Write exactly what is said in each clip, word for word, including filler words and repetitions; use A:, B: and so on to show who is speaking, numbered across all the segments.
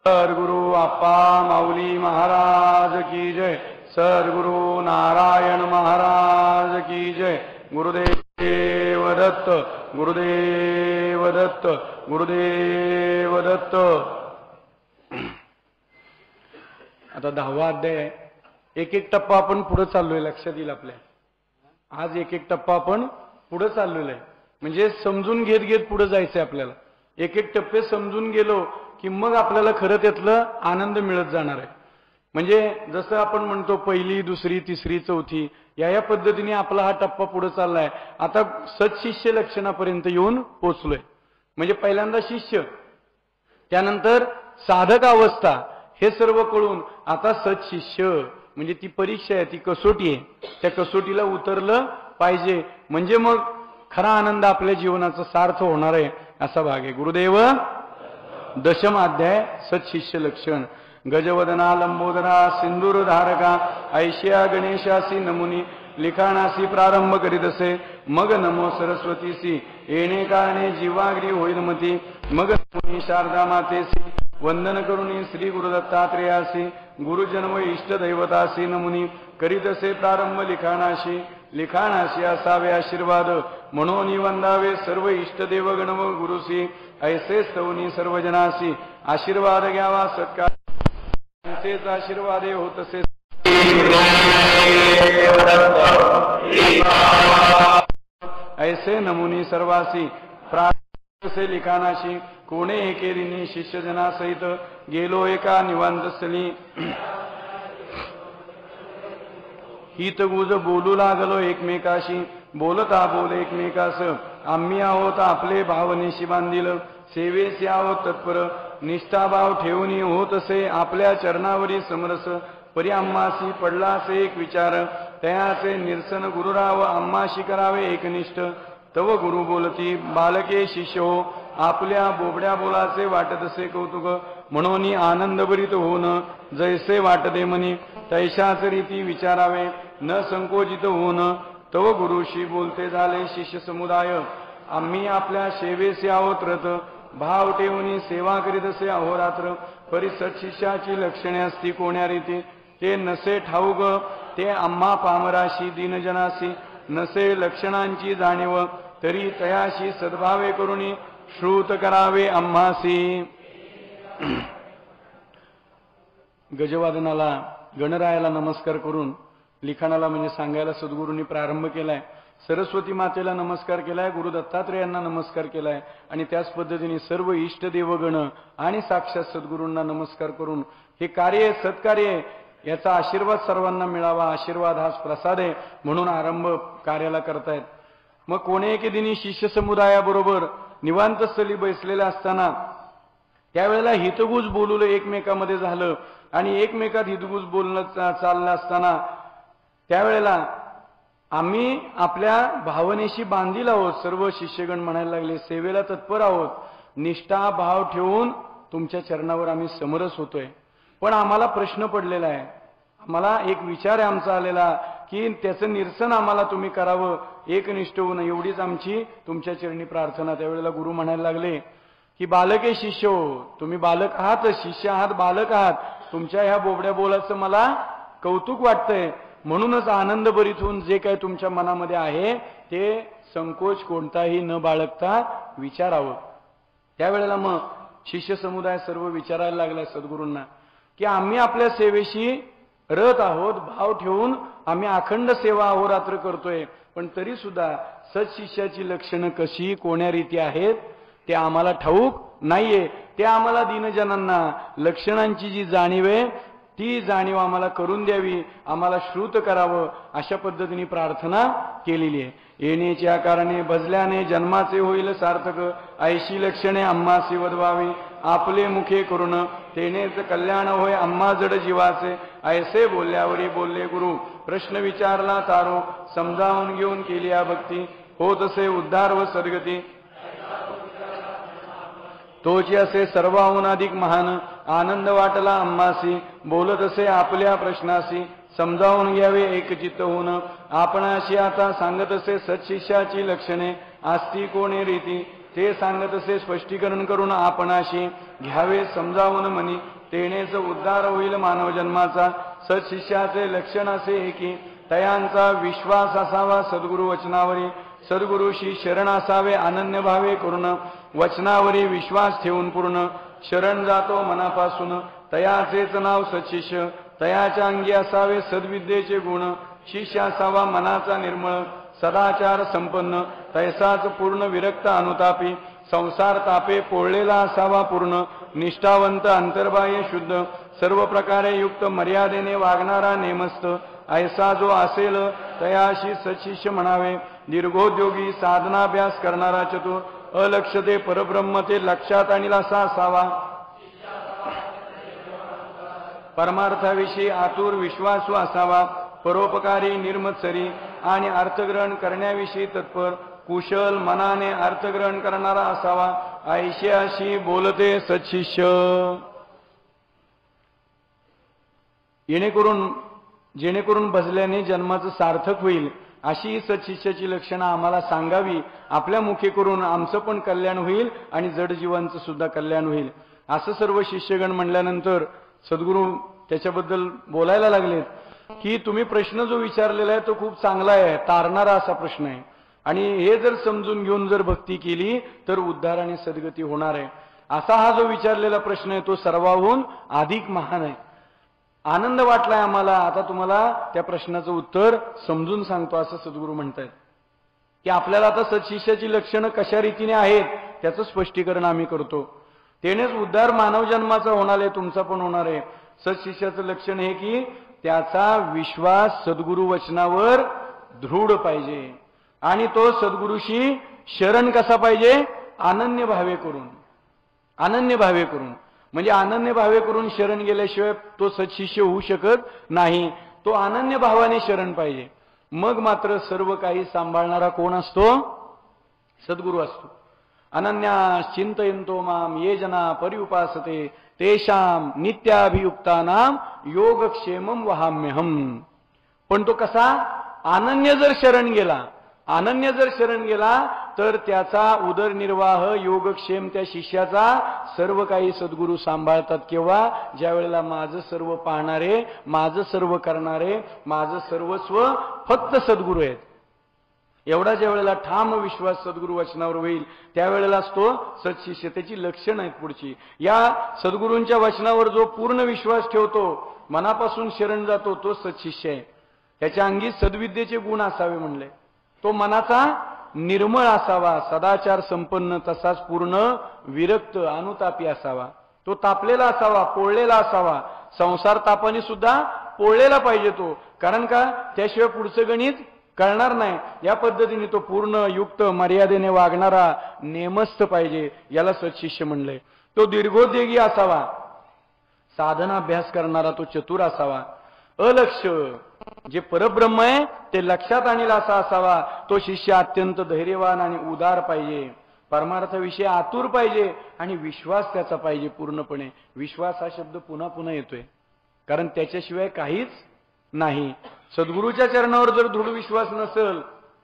A: सद्गुरु अप्पा माऊली महाराज की जय। सद्गुरु नारायण महाराज की जय। गुरुदेव दत्त, गुरुदेव दत्त, गुरुदेव दत्त। आता दहावा अध्याय, एक एक टप्पा आपण पुढे चाललोय, लक्षात येईल आपल्या। आज एक एक टप्पा आपण पुढे चाललेलो आहे, म्हणजे समजून घेत घेत पुढे जायचंय आपल्याला। एक एक टप्पे समजून गेलो की मग आपल्याला खरं त्यातलं आनंद मिळत जाणार आहे। म्हणजे जसं आपण म्हणतो पहिली, दुसरी, तिसरी, चौथी या या पद्धतीने आपला हा टप्पा पुढे चाललाय। आता सत्शिष्य लक्षणापर्यंत येऊन पोहोचलोय। म्हणजे पहिल्यांदा शिष्य, त्यानंतर साधक अवस्था, हे सर्व कळून आता सत्शिष्य म्हणजे ती परीक्षा आहे, ती कसोटी आहे। त्या कसोटीला उतरलं पाहिजे, म्हणजे मग खरा आनंद आपल्या जीवनाचा सार्थ होणार आहे, असा भाग आहे। गुरुदेव दशम अध्याय, सत्शिष्य लक्षण। गजवदना लंबोदरा सिंदूर धारका ऐशिया गणेशासी नमुनी लिखाणासी प्रारंभ करीत असे। मग नमो सरस्वतीसी येणे कारणे जीवाग्री होईल मती। मग नमो शारदा मातेसी वंदन करुणी श्री गुरुदत्तात्रेयासी गुरुजन व इष्ट दैवतासी नमुनी करीत असे प्रारंभ लिखाणाशी। लिखाणाशी असावे आशीर्वाद म्हणून वंदावे सर्व इष्ट देवगण व गुरुसी। ऐसे स्तवनी सर्वजनासी आशीर्वाद घ्यावा सत्कार तेच आशीर्वादे होत असे। ऐसे नमुनी सर्वासी प्रासे लिखाणाशी कोणे एकेरिनी शिष्यजनासहित गेलो एका निवांतस्थळी। हितगुज बोलू लागलो एकमेकाशी बोलता बोल एकमेकास। आम्ही आहोत आपले भावनेशी बांधील सेवेस आहोत तत्पर। निष्ठाभाव ठेवून होत असे आपल्या चरणावरी समरस। परी आम्हासी पडलासे एक विचार तयाचे निरसन गुरुराव आम्हाशी करावे एकनिष्ठ। तव गुरु बोलती बालके शिष्य हो आपल्या बोबड्या बोलाचे वाटत असे कौतुक। म्हणून आनंद भरीत होऊन जैसे वाटते मनी तैशाच रीती विचारावे न संकोचित होऊन। तव गुरुशी बोलते झाले शिष्य समुदाय आम्ही आपल्या सेवेसे आहोत रत। भाव ठेवून सेवा करीत असे अहोरात्र। परी सत्शिष्याची लक्षणे असती कोण्या रीती ते नसे ठाऊक ते आम्हा पामराशी दीनजनासी। नसे लक्षणांची जाणीव तरी तयाशी सद्भावे करुणी श्रुत करावे आम्हासी। गजवादनाला गणरायाला नमस्कार करून लिखाणाला म्हणजे सांगायला सद्गुरूंनी प्रारंभ केलाय। सरस्वती मातेला नमस्कार केलाय, गुरु दत्तात्रेयांना नमस्कार केलाय आणि त्याच पद्धतीने सर्व इष्ट देवगण आणि साक्षात सद्गुरूंना नमस्कार करून हे कार्य सत्कार्य याचा आशीर्वाद सर्वांना मिळावा। आशीर्वाद हाच प्रसाद आहे म्हणून आरंभ कार्याला करतायत। मग कोणे एके दिनी शिष्य समुदायाबरोबर निवांत स्थळी बसलेले असताना त्यावेळेला हितगुज बोलून एकमेकामध्ये झालं आणि एकमेकात हितगुज बोलणं चाललं असताना त्यावेळेला आम्ही आपल्या भावनेशी बांधील आहोत। सर्व शिष्यगण म्हणायला लागले सेवेला तत्पर आहोत, निष्ठा भाव ठेवून तुमच्या चरणावर आम्ही समरस होतोय। पण आम्हाला प्रश्न पडलेला आहे, आम्हाला एक विचार आहे आमचा आलेला की त्याचं निरसन आम्हाला तुम्ही करावं एकनिष्ठ होऊन, एवढीच आमची तुमच्या चरणी प्रार्थना। त्यावेळेला गुरु म्हणायला लागले की बालके शिष्य हो, तुम्ही बालक आहात, शिष्य आहात, बालक आहात। तुमच्या ह्या बोबड्या बोलाचं मला कौतुक वाटतंय, म्हणूनच आनंद भरीत होऊन जे काही तुमच्या मनामध्ये आहे ते संकोच कोणताही न बाळगता विचारावं। त्यावेळेला मग शिष्य समुदाय सर्व विचारायला लागला सद्गुरूंना की आम्ही आपल्या सेवेशी रत आहोत, भाव ठेवून आम्ही अखंड सेवा अहोरात्र करतोय, पण तरी सुद्धा सत्शिष्याची लक्षणं कशी कोण्या रीती आहेत ते आम्हाला ठाऊक नाहीये। ते आम्हाला दीनजनांना लक्षणांची जी जाणीव आहे ती जाणीव आम्हाला करून द्यावी, आम्हाला श्रुत करावं, अशा पद्धतीने प्रार्थना केलेली आहे। येण्याच्या कारणे भजल्याने जन्माचे होईल सार्थक। ऐशी लक्षणे आम्हासी वदवावी आपले मुखे करून तेनेच कल्याण होय आम्हा जड जीवाचे। ऐसे बोलल्यावरी बोलले गुरु प्रश्न विचारला तारो समजावून घेऊन केली या भक्ती होत असे उद्धार व सद्गती। तोची असे सर्वाहून अधिक महान आनंद वाटला आम्हासी। बोलत असे आपल्या प्रश्नासी समजावून घ्यावे एकचित्त होऊन। आपणाशी आता सांगत असे सत्शिष्याची लक्षणे आस्ती कोणे रीती ते सांगत असे स्पष्टीकरण करून आपणाशी घ्यावे समजावून मनी। तेनेच उद्धार होईल मानव जन्माचा. सत्शिष्याचे लक्षण असे की तयांचा विश्वास असावा सद्गुरु वचनावरी. सद्गुरुशी शरण असावे अनन्य भावे करून. वचनावरी विश्वास ठेवून पूर्ण शरण जातो मनापासून. तयाचेच नाव सत्शिष्य. तयाच्या अंगी असावे सद्विद्येचे गुण. शिष्य असावा मनाचा निर्मळ सदाचार संपन्न. तैसाच पूर्ण विरक्त अनुतापी. संसार तापे पोळलेला असावा पूर्ण. निष्ठावंत अंतर्बाह्य शुद्ध. सर्व प्रकारे युक्त मर्यादेने वागणारा नेमस्त. ऐसा जो असेल तयाशी सत्शिष्य म्हणावे. दीर्घोद्योगी साधनाभ्यास करणारा चतुर. अलक्षते परब्रह्म ते लक्षात आणील असा असावा. परमार्थाविषयी आतुर विश्वासू असावा. परोपकारी निर्मत्सरी आणि अर्थग्रहण करण्याविषयी तत्पर. कुशल मनाने अर्थग्रहण करणारा असावा. ऐशाशी बोलते सत्शिष्य. येणेकरून जेणेकरून भजल्याने जन्माचं सार्थक होईल अशी सत्शिष्याची लक्षणं आम्हाला सांगावी. आपल्या मुखे करून आमचं पण कल्याण होईल आणि जडजीवांचं सुद्धा कल्याण होईल. असं सर्व शिष्यगण म्हणल्यानंतर सद्गुरू त्याच्याबद्दल बोलायला लागलेत की तुम्ही प्रश्न जो विचारलेला आहे तो खूप चांगला आहे, तारणारा असा प्रश्न आहे. आणि हे जर समजून घेऊन जर भक्ती केली तर उद्धार आणि सद्गती होणार आहे. असा हा जो विचारलेला प्रश्न आहे तो सर्वाहून अधिक महान आहे. आनंद वाटलाय आम्हाला. आता तुम्हाला त्या प्रश्नाचं उत्तर समजून सांगतो असं सद्गुरू म्हणतायत की आपल्याला आता सत्शिष्याची लक्षणं कशा रीतीने आहेत त्याचं स्पष्टीकरण आम्ही करतो. तेनेच उद्धार मानव जन्माचा होणार आहे, तुमचा पण होणार आहे. सत्शिष्याचं लक्षण हे की त्याचा विश्वास सद्गुरु वचनावर दृढ पाहिजे आणि तो सद्गुरुशी शरण कसा पाहिजे, अनन्य भावे करून. अनन्य भावे करून म्हणजे अनन्य भावे करून शरण गेल्याशिवाय तो सत्शिष्य होऊ शकत नाही. तो अनन्य भावाने शरण पाहिजे. मग मात्र सर्व काही सांभाळणारा कोण असतो, सद्गुरू असतो. अनन्या चिंतयंतो माम ये जना परिउपासते तेषाम नित्याभियुक्तानाम योगक्षेमम वहाम्यहम. पण तो कसा, अनन्य जर शरण गेला, अनन्य जर शरण गेला तर त्याचा उदरनिर्वाह योगक्षेम त्या शिष्याचा सर्व काही सद्गुरू सांभाळतात. केव्हा, ज्या वेळेला माझं सर्व पाहणारे, माझं सर्व करणारे, माझं सर्वस्व फक्त सद्गुरू आहेत. एवढा ज्या वेळेला ठाम विश्वास सद्गुरू वचनावर होईल त्यावेळेलाच तो सत्शिष्य. त्याची लक्षणं आहेत पुढची. या सद्गुरूंच्या वचनावर जो पूर्ण विश्वास ठेवतो, मनापासून शरण जातो, तो सत्शिष्य आहे. त्याच्या अंगी सद्विद्येचे गुण असावे म्हणले. तो मनाचा निर्मळ असावा, सदाचार संपन्न, तसाच पूर्ण विरक्त अनुतापी असावा. तो तापलेला असावा, पोळलेला असावा. संसार तापाने सुद्धा पोळलेला पाहिजे तो. कारण का, त्याशिवाय पुढचं गणित कळणार नाही. या पद्धतीने तो पूर्ण युक्त मर्यादेने वागणारा नेमस्थ पाहिजे. याला सत्शिष्य म्हणले. तो दीर्घोद्योगी असावा, साधनाभ्यास करणारा तो चतुर असावा. अलक्ष जे परब्रह्म आहे ते लक्षात आणील असा असावा. तो शिष्य अत्यंत धैर्यवान आणि उदार पाहिजे. परमार्थाविषयी आतुर पाहिजे आणि विश्वास त्याचा पाहिजे पूर्णपणे. विश्वास हा शब्द पुन्हा पुन्हा येतोय कारण त्याच्याशिवाय काहीच नाही. सद्गुरूच्या चरणावर जर दृढ विश्वास नसेल,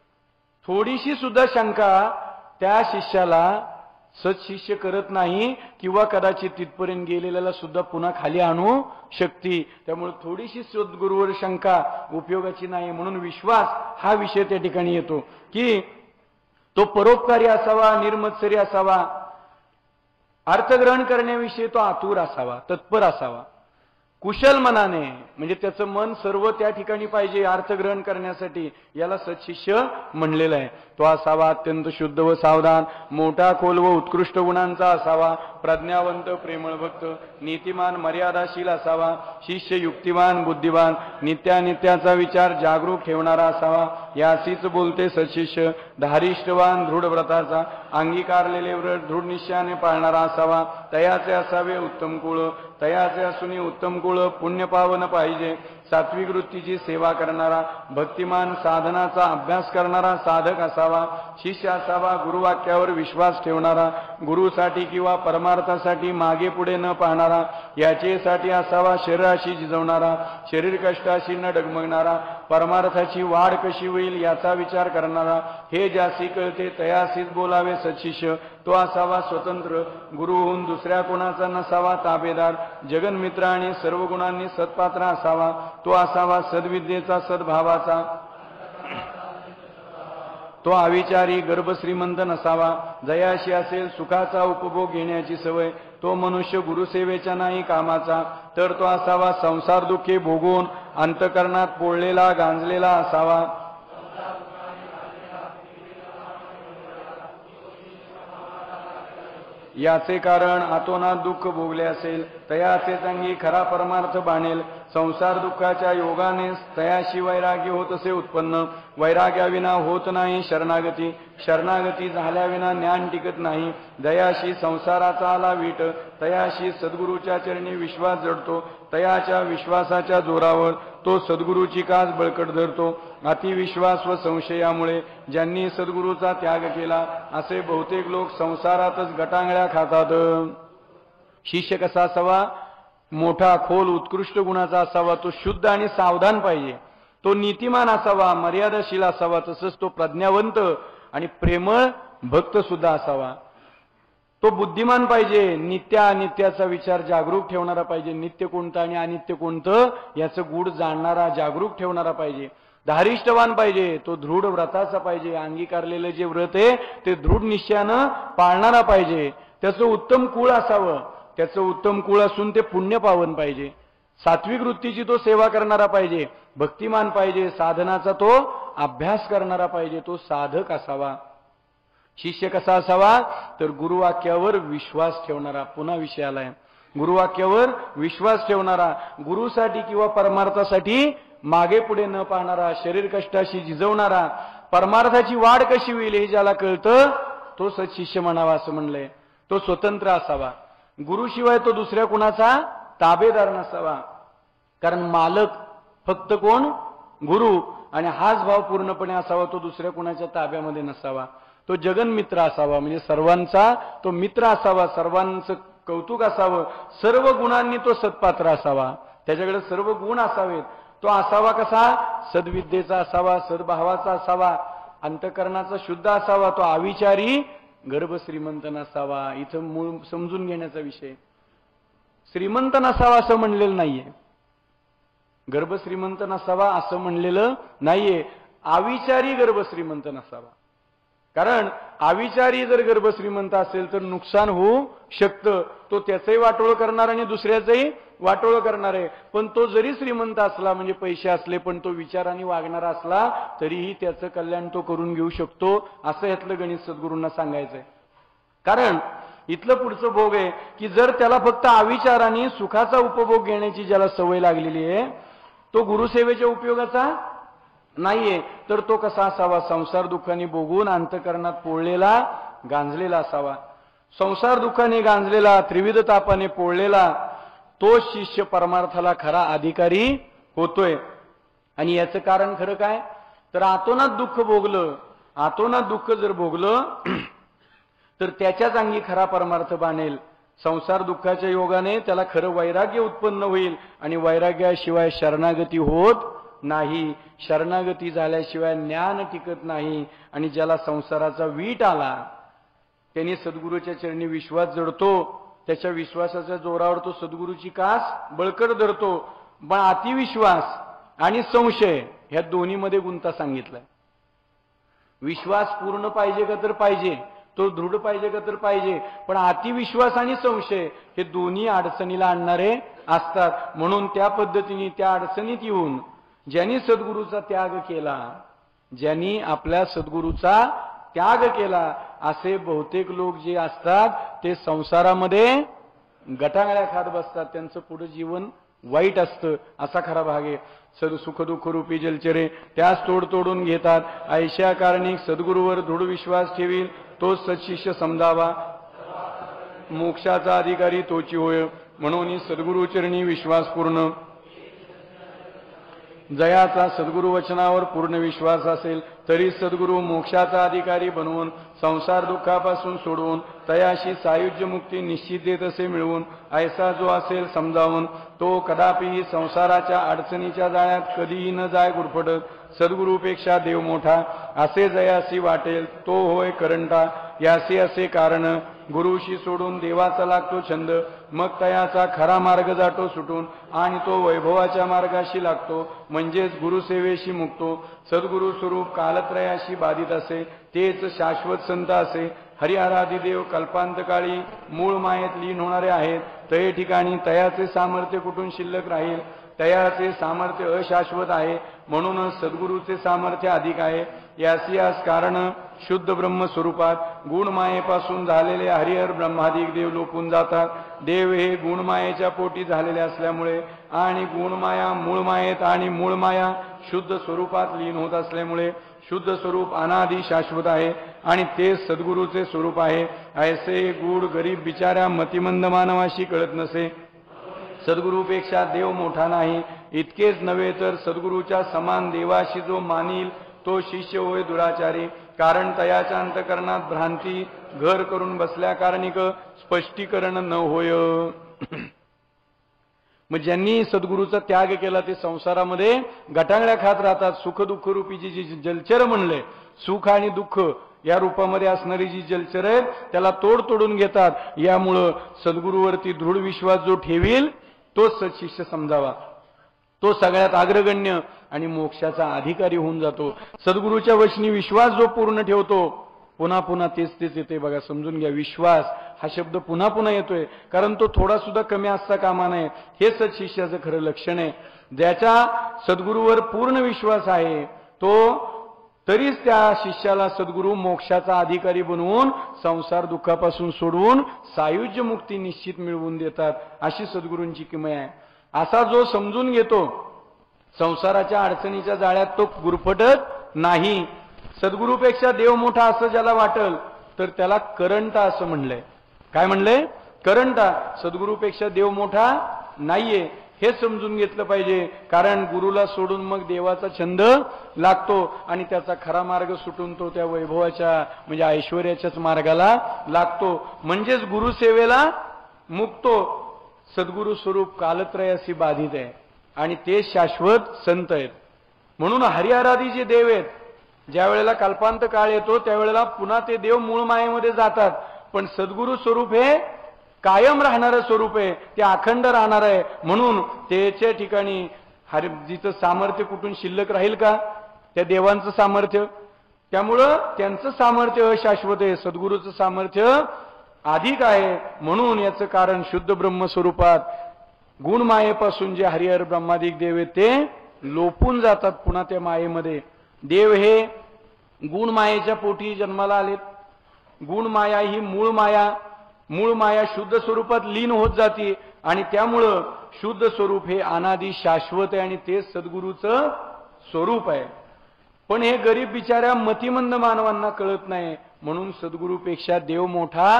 A: थोडीशी सुद्धा शंका त्या शिष्याला सत्शिष्य करत नाही किंवा कदाचित तिथपर्यंत गेलेल्याला सुद्धा पुन्हा खाली आणू शकते. त्यामुळे थोडीशी सद्गुरूवर शंका उपयोगाची नाही. म्हणून विश्वास हा विषय त्या ठिकाणी येतो की तो परोपकारी असावा, निर्मत्सरी असावा, अर्थग्रहण करण्याविषयी तो आतुर असावा, तत्पर असावा. कुशल मनाने म्हणजे त्याचं मन सर्व त्या ठिकाणी पाहिजे अर्थग्रहण करण्यासाठी. याला सत्शिष्य म्हणलेलं आहे. तो असावा अत्यंत शुद्ध व सावधान, मोठा खोल व उत्कृष्ट गुणांचा असावा, प्रज्ञावंत, प्रेमळ भक्त, नीतिमान, मर्यादाशील असावा, शिष्य युक्तिवान, बुद्धिवान, नित्यानित्याचा विचार जागरूक ठेवणारा असावा. यासीच बोलते सत्शिष्य. धारिष्ठवान, दृढ व्रताचा, अंगीकारलेले व्रत दृढ निश्चयाने पाळणारा असावा. तयाचे असावे उत्तम कुळ, तयाचे असून उत्तम कुळ पुण्यपावन पाहिजे. सात्विक वृत्तीची सेवा करणारा, भक्तिमान, साधनाचा अभ्यास करणारा साधक असावा. शिष्य असावा गुरुवाक्यावर विश्वास ठेवणारा, गुरुसाठी किंवा परमार्थासाठी मागे पुढे न पाहणारा. याचेसाठी असावा शरीराशी झिजवणारा, शरीर कष्टाशी न डगमगणारा, परमार्थाची वाढ कशी होईल याचा विचार करणारा. हे ज्यासी कळते तयासीच बोलावे सत्शिष्य. तो असावा स्वतंत्र, गुरुहून दुसऱ्या कोणाचा नसावा ताबेदार, जगन्मित्र आणि सर्व गुणांनी सत्पात्र असावा, तो असावा सद्विद्येचा सद्भावाचा, तो अविचारी गर्भ श्रीमंत नसावा, जयाशी असेल सुखाचा उपभोग घेण्याची सवय, तो मनुष्य गुरुसेवेच्या नाही कामाचा, तर तो असावा संसार दुःखे भोगून अंतकरणात पोळलेला गांजलेला असावा, याचे कारण आतोनात दुःख भोगले असेल तयाचे अंगी खरा परमार्थ बाणेल, संसार दुःखाच्या योगाने तयाशी वैराग्य होत असे उत्पन्न, वैराग्याविना होत नाही शरणागती, शरणागती झाल्याविना ज्ञान टिकत नाही, दयाशी संसाराचा आला वीट, तयाशी सद्गुरूच्या चरणी विश्वास जडतो, तयाच्या विश्वासाच्या जोरावर तो सद्गुरूची कास बळकट धरतो, अतिविश्वास व संशयामुळे ज्यांनी सद्गुरूचा त्याग केला असे बहुतेक लोक संसारातच गटांगळ्या खातात. शिष्य कसा असावा? मोठा खोल उत्कृष्ट गुणाचा असावा, तो शुद्ध आणि सावधान पाहिजे, तो नीतिमान असावा, मर्यादाशील असावा, तसंच तो प्रज्ञावंत आणि प्रेमळ भक्त सुद्धा असावा, तो बुद्धिमान पाहिजे, नित्य अनित्याचा विचार जागरूक ठेवणारा पाहिजे, नित्य कोणतं आणि अनित्य कोणतं याचं गूढ जाणणारा जागरूक ठेवणारा पाहिजे, धारिष्ठवान पाहिजे, तो दृढ व्रताचा पाहिजे, अंगीकारलेलं जे व्रत आहे ते दृढ निश्चयानं पाळणारा पाहिजे, त्याचं उत्तम कुळ असावं, त्याचं उत्तम कुळ असून ते पुण्य पावन पाहिजे, सात्विक वृत्तीची तो सेवा करणारा पाहिजे, भक्तिमान पाहिजे, साधनाचा तो अभ्यास करणारा पाहिजे, तो साधक असावा. शिष्य कसा असावा? तर गुरुवाक्यावर विश्वास ठेवणारा, पुन्हा विषय आलाय, गुरुवाक्यावर विश्वास ठेवणारा, गुरुसाठी किंवा परमार्थासाठी मागे पुढे न पाहणारा, शरीर कष्टाशी झिजवणारा, परमार्थाची वाढ कशी होईल हे ज्याला कळतं तो सत्शिष्य म्हणावा असं म्हणलंय. तो स्वतंत्र असावा, गुरुशिवाय तो दुसऱ्या कुणाचा ताबेदार नसावा, कारण मालक फक्त कोण? गुरु, आणि हाच भाव पूर्णपणे असावा, तो दुसऱ्या कुणाच्या ताब्यामध्ये नसावा. तो जगन्मित्र असावा, म्हणजे सर्वांचा तो मित्र असावा, सर्वांचं कौतुक असावं, सर्व गुणांनी तो सत्पात्र असावा, त्याच्याकडे सर्व गुण असावेत. तो असावा कसा? सद्विद्येचा असावा, सद्भावाचा असावा, अंतकरणाचा शुद्ध असावा, तो अविचारी गर्भ श्रीमंत नसावा. इथं मूळ समजून घेण्याचा विषय, श्रीमंत नसावा असं म्हणलेलं नाहीये, गर्भ श्रीमंत नसावा असं म्हणलेलं नाहीये, अविचारी गर्भ श्रीमंत नसावा. कारण अविचारी जर गर्भ श्रीमंत असेल तर नुकसान होऊ शकतं, तो त्याचंही वाटोळ करणार आणि दुसऱ्याचंही वाटोळ करणार आहे. पण तो जरी श्रीमंत असला, म्हणजे पैसे असले, पण तो विचाराने वागणारा असला तरीही त्याचं कल्याण तो करून घेऊ शकतो, असं यातलं गणित सद्गुरूंना सांगायचंय. कारण इथलं पुढचं भोग आहे की जर त्याला फक्त अविचाराने सुखाचा उपभोग घेण्याची ज्याला सवय लागलेली आहे, तो गुरुसेवेच्या उपयोगाचा नाहीये, तर तो कसा असावा? संसार दुःखाने भोगून अंतकरणात पोळलेला गांजलेला असावा. संसार दुःखाने गांजलेला, त्रिविध तापाने पोळलेला तो शिष्य परमार्थाला खरा अधिकारी होतोय. आणि याचं कारण खरं काय? तर आतोनात दुःख भोगलं, आतोनात दुःख जर भोगलं तर त्याच्याच अंगी खरा परमार्थ बाणेल. संसार दुःखाच्या योगाने त्याला खरं वैराग्य उत्पन्न होईल, आणि वैराग्याशिवाय शरणागती होत नाही, शरणागती झाल्याशिवाय ज्ञान टिकत नाही. आणि ज्याला संसाराचा वीट आला त्याने सद्गुरूच्या चरणी विश्वास जडतो, त्याच्या विश्वासाच्या जोरावर तो सद्गुरूची कास बळकट धरतो. पण अतिविश्वास आणि संशय ह्या दोन्हीमध्ये गुंता सांगितलाय. विश्वास पूर्ण पाहिजे का? तर पाहिजे, तो दृढ पाहिजे का? तर पाहिजे, पण अतिविश्वास आणि संशय हे दोन्ही अडचणीला आणणारे असतात. म्हणून त्या पद्धतीने त्या अडचणीत येऊन ज्यांनी सद्गुरूचा त्याग केला, ज्यांनी आपल्या सद्गुरूचा त्याग केला, असे बहुतेक लोक जे असतात ते संसारामध्ये गटांगळ्या खात बसतात, त्यांचं पुढे जीवन वाईट असतं, असा खरा भाग आहे. सद सुख दुःख रूपी जलचरे त्यास तोड तोडून घेतात, ऐशा कारणी सद्गुरूवर दृढ विश्वास ठेवील तोच सत्शिष्य समजावा, मोक्षाचा अधिकारी तोची होय. म्हणून सद्गुरूचरणी विश्वास पूर्ण जयाचा सद्गुरु वचनावर पूर्ण विश्वास असेल तरी सद्गुरु मोक्षाचा अधिकारी बनवून संसार दुःखापासून सोडवून तयाशी सायुज्य मुक्ती निश्चित देत असे मिळवून ऐसा जो असेल समजावून तो कदापिही संसाराच्या अडचणीच्या जाळ्यात कधीही न जाय गुरफटत सद्गुरूपेक्षा देव मोठा असे जयासी वाटेल तो होय करंटा यासी असे कारण गुरुशी सोडून देवाचा लागतो छंद मग तयाचा खरा मार्ग जातो सुटून आणि तो वैभवाच्या मार्गाशी लागतो म्हणजेच गुरुसेवेशी मुक्तो सद्गुरु स्वरूप कालत्रयाशी बाधित असे तेच शाश्वत संत असे हरिहरादी देव कल्पांतकाळी मूळ मायेत लीन होणारे आहेत तये ठिकाणी तयाचे सामर्थ्य कुठून शिल्लक राहील तयाचे सामर्थ्य अशाश्वत आहे म्हणूनच सद्गुरूचे सामर्थ्य अधिक आहे यासियास कारण शुद्ध ब्रह्म स्वरूपात गुणमायेपासून झालेले हरिहर ब्रह्मादिक देव लोपून जातात देव हे गुणमायेच्या पोटी झालेले असल्यामुळे आणि गुणमाया मूळमायेत आणि मूळमाया शुद्ध स्वरूपात लीन होत असल्यामुळे शुद्ध स्वरूप अनादि शाश्वत आहे आणि ते सद्गुरूचे स्वरूप आहे ऐसे गुढ गरीब बिचाऱ्या मतिमंद मानवाशी कळत नसे सद्गुरूपेक्षा देव मोठा नाही इतकेच नव्हे तर सद्गुरूच्या समान देवाशी जो मानील तो शिष्य होय दुराचारी कारण तयाच्या अंतकरणात भ्रांती घर करून बसल्या कारणिक स्पष्टीकरण न होय मग ज्यांनी सद्गुरूचा त्याग केला ते संसारामध्ये गटांगळ्या खात राहतात सुख दुःख रूपी जी जी जलचर म्हणले सुख आणि दुःख या रूपामध्ये असणारी जी जलचर आहेत त्याला तोड तोडून घेतात यामुळं सद्गुरूवरती दृढ विश्वास जो ठेवील तोच सत्शिष्य समजावा तो सगळ्यात अग्रगण्य आणि मोक्षाचा अधिकारी होऊन जातो सद्गुरूच्या वचनी विश्वास जो पूर्ण ठेवतो पुन्हा पुन्हा तेच तेच येते बघा समजून घ्या विश्वास हा शब्द पुन्हा पुन्हा येतोय कारण तो थोडा सुद्धा कमी असता कामा नये हे सत्शिष्याचं खरं लक्षण आहे ज्याच्या सद्गुरूवर पूर्ण विश्वास आहे तो तरीच त्या शिष्याला सद्गुरू मोक्षाचा अधिकारी बनवून संसार दुःखापासून सोडवून सायुज्य मुक्ती निश्चित मिळवून देतात अशी सद्गुरूंची किमया आहे असा जो समजून घेतो संसाराच्या अडचणीच्या जाळ्यात तो गुरफटत नाही सद्गुरूपेक्षा देव मोठा असं ज्याला वाटल तर त्याला करंटा असं म्हणलंय काय म्हणलंय करंटा सद्गुरूपेक्षा देव मोठा नाहीये हे समजून घेतलं पाहिजे कारण गुरुला सोडून मग देवाचा छंद लागतो आणि त्याचा खरा मार्ग सुटून तो त्या वैभवाच्या म्हणजे ऐश्वर्याच्याच मार्गाला लागतो म्हणजेच गुरुसेवेला मुक्तो सद्गुरु स्वरूप कालत्रयाशी बाधित आहे आणि ते शाश्वत संत आहेत म्हणून हरिहरादी जे देव आहेत ज्या वेळेला कल्पांत काळ येतो त्यावेळेला पुन्हा ते देव मूळ मायेमध्ये जातात पण सद्गुरु स्वरूप हे कायम राहणारं स्वरूप आहे ते अखंड राहणार आहे म्हणून त्याच्या ठिकाणी हरि जिचं सामर्थ्य कुठून शिल्लक राहील का त्या देवांचं सामर्थ्य त्यामुळं त्यांचं सामर्थ्य अशाश्वत आहे सद्गुरूचं सामर्थ्य अधिक आहे म्हणून याचं कारण शुद्ध ब्रह्म स्वरूपात गुणमायेपासून जे हरिहर ब्रह्मादिक देव आहेत ते लोपून जातात पुन्हा त्या मायेमध्ये देव हे गुणमायेच्या पोटी जन्माला आलेत गुणमाया ही मूळ माया मूळ माया शुद्ध स्वरूपात लीन होत जाते आणि त्यामुळं शुद्ध स्वरूप हे अनादि शाश्वत आहे आणि ते सद्गुरूचं स्वरूप आहे पण हे गरीब बिचाऱ्या मतिमंद मानवांना कळत नाही म्हणून सद्गुरूपेक्षा देव मोठा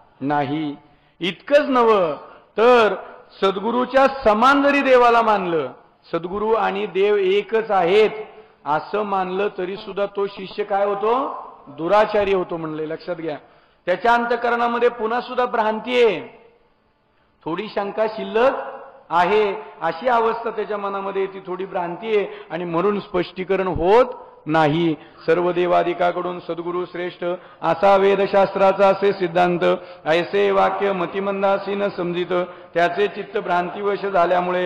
A: नाही इतकंच नव्हे तर सद्गुरूच्या समान जरी देवाला मानलं सद्गुरू आणि देव एकच आहेत असं मानलं तरी सुद्धा तो शिष्य काय होतो दुराचारी होतो म्हणले लक्षात घ्या त्याच्या अंतःकरणामध्ये पुन्हा सुद्धा भ्रांती आहे थोडी शंका शिल्लक आहे अशी अवस्था त्याच्या मनामध्ये ती थोडी भ्रांती आहे आणि म्हणून स्पष्टीकरण होत नाही सर्व देवादिकाकडून सद्गुरू श्रेष्ठ असा वेदशास्त्राचा असे सिद्धांत ऐसे वाक्य मतिमंदासी न समजित त्याचे चित्त भ्रांतीवश झाल्यामुळे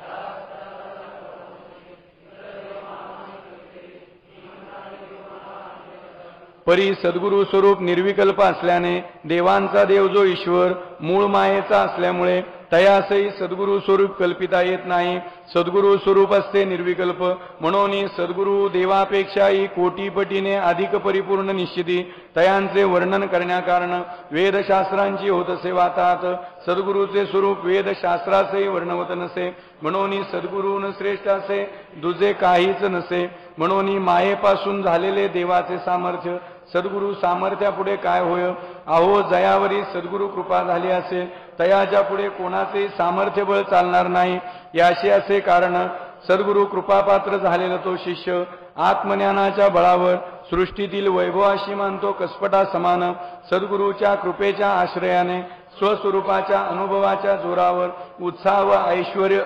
A: परी सद्गुरू स्वरूप निर्विकल्प असल्याने देवांचा देव जो ईश्वर मूळ मायेचा असल्यामुळे तयासही सद्गुरू स्वरूप कल्पिता येत नाही सद्गुरू स्वरूप असते निर्विकल्प म्हणून सद्गुरू देवापेक्षाही कोटीपटीने अधिक परिपूर्ण निश्चिती तयांचे वर्णन करण्याकारण वेदशास्त्रांची होत असे वातात सद्गुरूचे स्वरूप वेदशास्त्राचेही वर्णवत नसे म्हणून सद्गुरून श्रेष्ठ असे दुजे काहीच नसे म्हणून मायेपासून झालेले देवाचे सामर्थ्य सद्गुरू सामर्थ्यापुढे काय होय अहो जयावरी सद्गुरू कृपा झाली असेल तयाच्या पुढे कोणाचे सामर्थ्य बळ चालणार नाही याशी असे कारण सद्गुरु कृपापात्र झालेला तो शिष्य आत्मज्ञानाच्या बळावर सृष्टीतील वैभवाशी मानतो कसपटा समान सद्गुरूच्या कृपेच्या आश्रयाने स्वस्वरूपाच्या अनुभवाच्या जोरावर उत्साह व ऐश्वर्य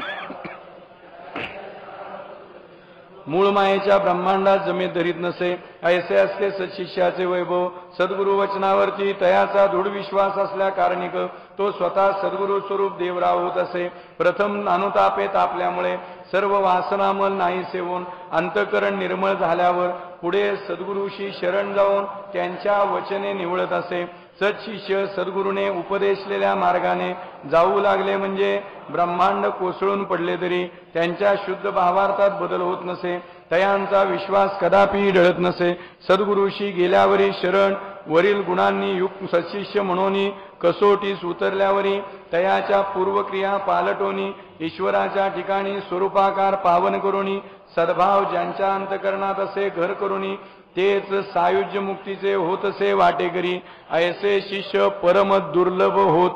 A: मूळ मायेच्या ब्रह्मांडात जमे धरीत नसे ऐसे असते सत्शिष्याचे वैभव सद्गुरु वचनावरती तयाचा दृढ विश्वास असल्या कारणिक तो स्वतः सद्गुरु स्वरूप देवराव होत असे. प्रथम अनुतापे तापल्यामुळे सर्व वासनामल नाही सेवून अंतकरण निर्मळ झाल्यावर पुढे सद्गुरूशी शरण जाऊन त्यांच्या वचने निवळत असे. सत्शिष्य सद्गुरूने उपदेशलेल्या मार्गाने जाऊ लागले म्हणजे ब्रह्मांड कोसळून पडले तरी त्यांच्या शुद्ध भावार्थात बदल होत नसे. तयांचा विश्वास कदापि ढळत नसे. सद्गुरूशी गेल्यावरी शरण वरील गुणांनी युक्त सत्शिष्य म्हणून कसोटीस उतरल्यावरी तयाच्या पूर्वक्रिया पालटोनी ईश्वराच्या ठिकाणी स्वरूपाकार पावन करुनी सद्भाव ज्यांच्या अंतकरणात असे घर करुनी तेच सायुज्य मुक्तीचे होतसे वाटेकरी ऐसे शिष्य परम दुर्लभ होत.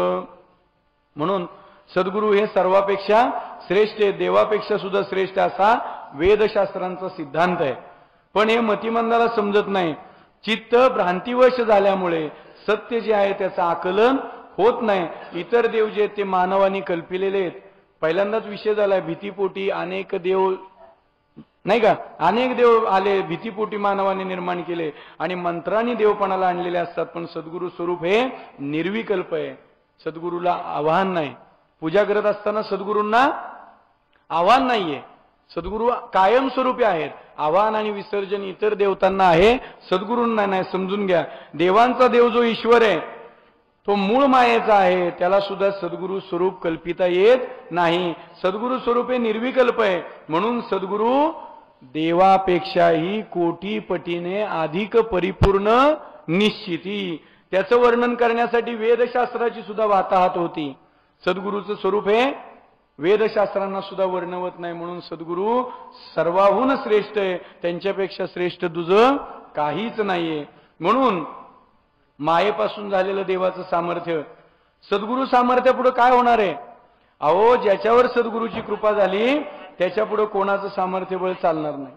A: म्हणून सद्गुरू हे सर्वापेक्षा श्रेष्ठ आहे, देवापेक्षा सुद्धा श्रेष्ठ असा वेदशास्त्रांचा सिद्धांत आहे. पण हे मतिमंदाला समजत नाही. चित्त भ्रांतिवश झाल्यामुळे सत्य जे आहे त्याचं आकलन होत नाही. इतर देव जे ते मानवानी कल्पिलेले आहेत. पहिल्यांदाच विषय झालाय भीतीपोटी अनेक देव नाही का, अनेक देव आले भीतीपोटी मानवाने निर्माण केले आणि मंत्रांनी देवपणाला आणलेले असतात. पण सद्गुरु स्वरूप हे निर्विकल्प आहे. सद्गुरूला आव्हान नाही. पूजा करत असताना सद्गुरूंना आव्हान नाहीये. सद्गुरू कायमस्वरूपी आहेत. आव्हान आणि विसर्जन इतर देवतांना आहे, सद्गुरूंना नाही. समजून घ्या, देवांचा देव जो ईश्वर आहे तो मूळ मायेचा आहे. त्याला सुद्धा सद्गुरू स्वरूप कल्पिता येत नाही. सद्गुरू स्वरूप हे निर्विकल्प आहे. म्हणून सद्गुरू देवापेक्षाही कोटी पटीने अधिक परिपूर्ण निश्चिती. त्याचं वर्णन करण्यासाठी वेदशास्त्राची सुद्धा वाताहत होती. सद्गुरूचं स्वरूप हे वेदशास्त्रांना सुद्धा वर्णवत नाही. म्हणून सद्गुरू सर्वाहून श्रेष्ठ आहे. त्यांच्यापेक्षा श्रेष्ठ दुसरं काहीच नाहीये. म्हणून मायेपासून झालेलं देवाचं सामर्थ्य सद्गुरू सामर्थ्यापुढे काय होणार आहे? अहो, ज्याच्यावर सद्गुरूची कृपा झाली त्याच्यापुढे कोणाचं सामर्थ्य बळ चालणार नाही.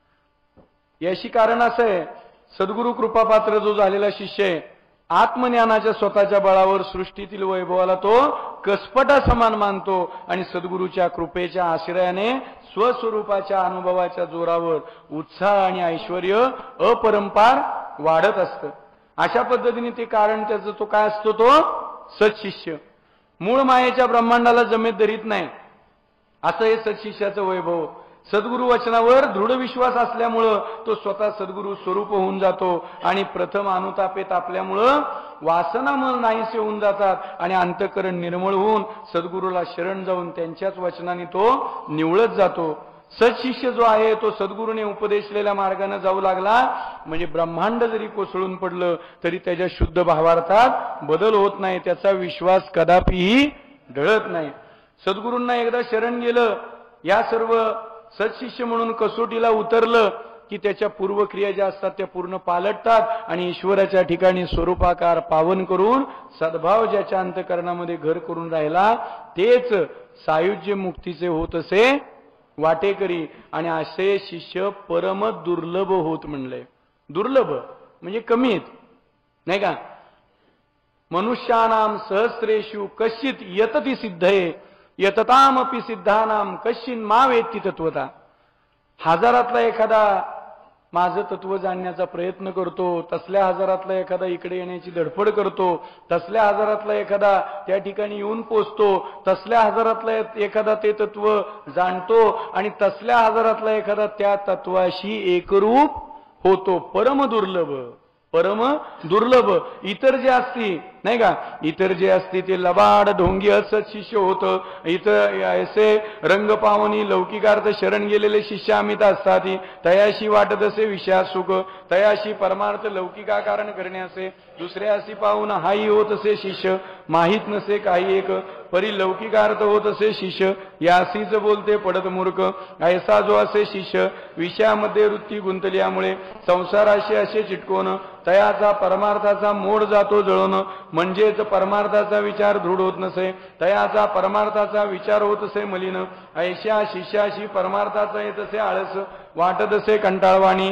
A: याशी कारण असं आहे, सद्गुरू कृपापात्र जो झालेला शिष्य आहे आत्मज्ञानाच्या स्वतःच्या बळावर सृष्टीतील वैभवाला तो कसपटा समान मानतो आणि सद्गुरूच्या कृपेच्या आश्रयाने स्वस्वरूपाच्या अनुभवाच्या जोरावर उत्साह आणि ऐश्वर्य अपरंपार वाढत असतं. अशा पद्धतीने ते कारण त्याचं तो काय असतो, तो सत्शिष्य. मूळ मायेच्या ब्रह्मांडाला जमेत धरीत नाही असं हे सत्शिष्याचं वैभव. सद्गुरु वचनावर दृढ विश्वास असल्यामुळं तो स्वतः सद्गुरु स्वरूप होऊन जातो आणि प्रथम अनुतापे तापल्यामुळं वासनामल नाहीसे होऊन जातात आणि अंतकरण निर्मळ होऊन सद्गुरूला शरण जाऊन त्यांच्याच वचनाने तो निवळत जातो. सत्शिष्य जो आहे तो सद्गुरूने उपदेशलेल्या मार्गाने जाऊ लागला म्हणजे ब्रह्मांड जरी कोसळून पडलं तरी त्याच्या शुद्ध भावार्थात बदल होत नाही. त्याचा विश्वास कदापिही ढळत नाही. सद्गुरूंना एकदा शरण गेलं, या सर्व सत्शिष्य म्हणून कसोटीला उतरलं की त्याच्या पूर्वक्रिया ज्या असतात त्या पूर्ण पालटतात आणि ईश्वराच्या ठिकाणी स्वरूपाकार पावन करून सद्भाव ज्याच्या अंतकरणामध्ये घर करून राहिला तेच सायुज्य मुक्तीचे होत असे वाटेकरी. आणि असे शिष्य परम दुर्लभ होत म्हणले. दुर्लभ म्हणजे कमीत नाही का. मनुष्यानाम सहस्रेषु कश्चित यतती सिद्धये यततामपि सिद्धानाम कश्चिन मा वेत्ती तत्वता. हजारातला एखादा माझं तत्व जाणण्याचा प्रयत्न करतो, तसल्या हजारातला एखादा इकडे येण्याची धडपड करतो, तसल्या हजारातला एखादा त्या ठिकाणी येऊन पोचतो, तसल्या हजारातला एखादा ते तत्व जाणतो आणि तसल्या हजारातला एखादा त्या तत्वाशी एकरूप होतो. परम दुर्लभ, परम दुर्लभ. इतर जे असती नाही का, इतर जे असते ते लबाड ढोंगी असत शिष्य होतं. इतर असे रंगपावनी लौकिकार्थ शरण गेलेले शिष्य अमित असतात. तयाशी वाटत असे विषयात सुख, तयाशी परमार्थ लौकिकाकरण करणे असे दुसऱ्याशी पाहून हाही होत असे शिष्य, माहीत नसे काही एक परी लौकिकार्थ होत असे शिष्य, यासीच बोलते पडत मूर्ख. ऐसा जो असे शिष्य विषयामध्ये वृत्ती गुंतल्यामुळे संसाराशी असे चिटकवून तयाचा परमार्थाचा मोड जातो जळून म्हणजेच परमार्थाचा विचार दृढ होत नसे, तयाचा परमार्थाचा विचार होत असे मलिन. ऐशा शिष्याशी परमार्थाचा येत असे आळस, वाटत असे कंटाळवाणी.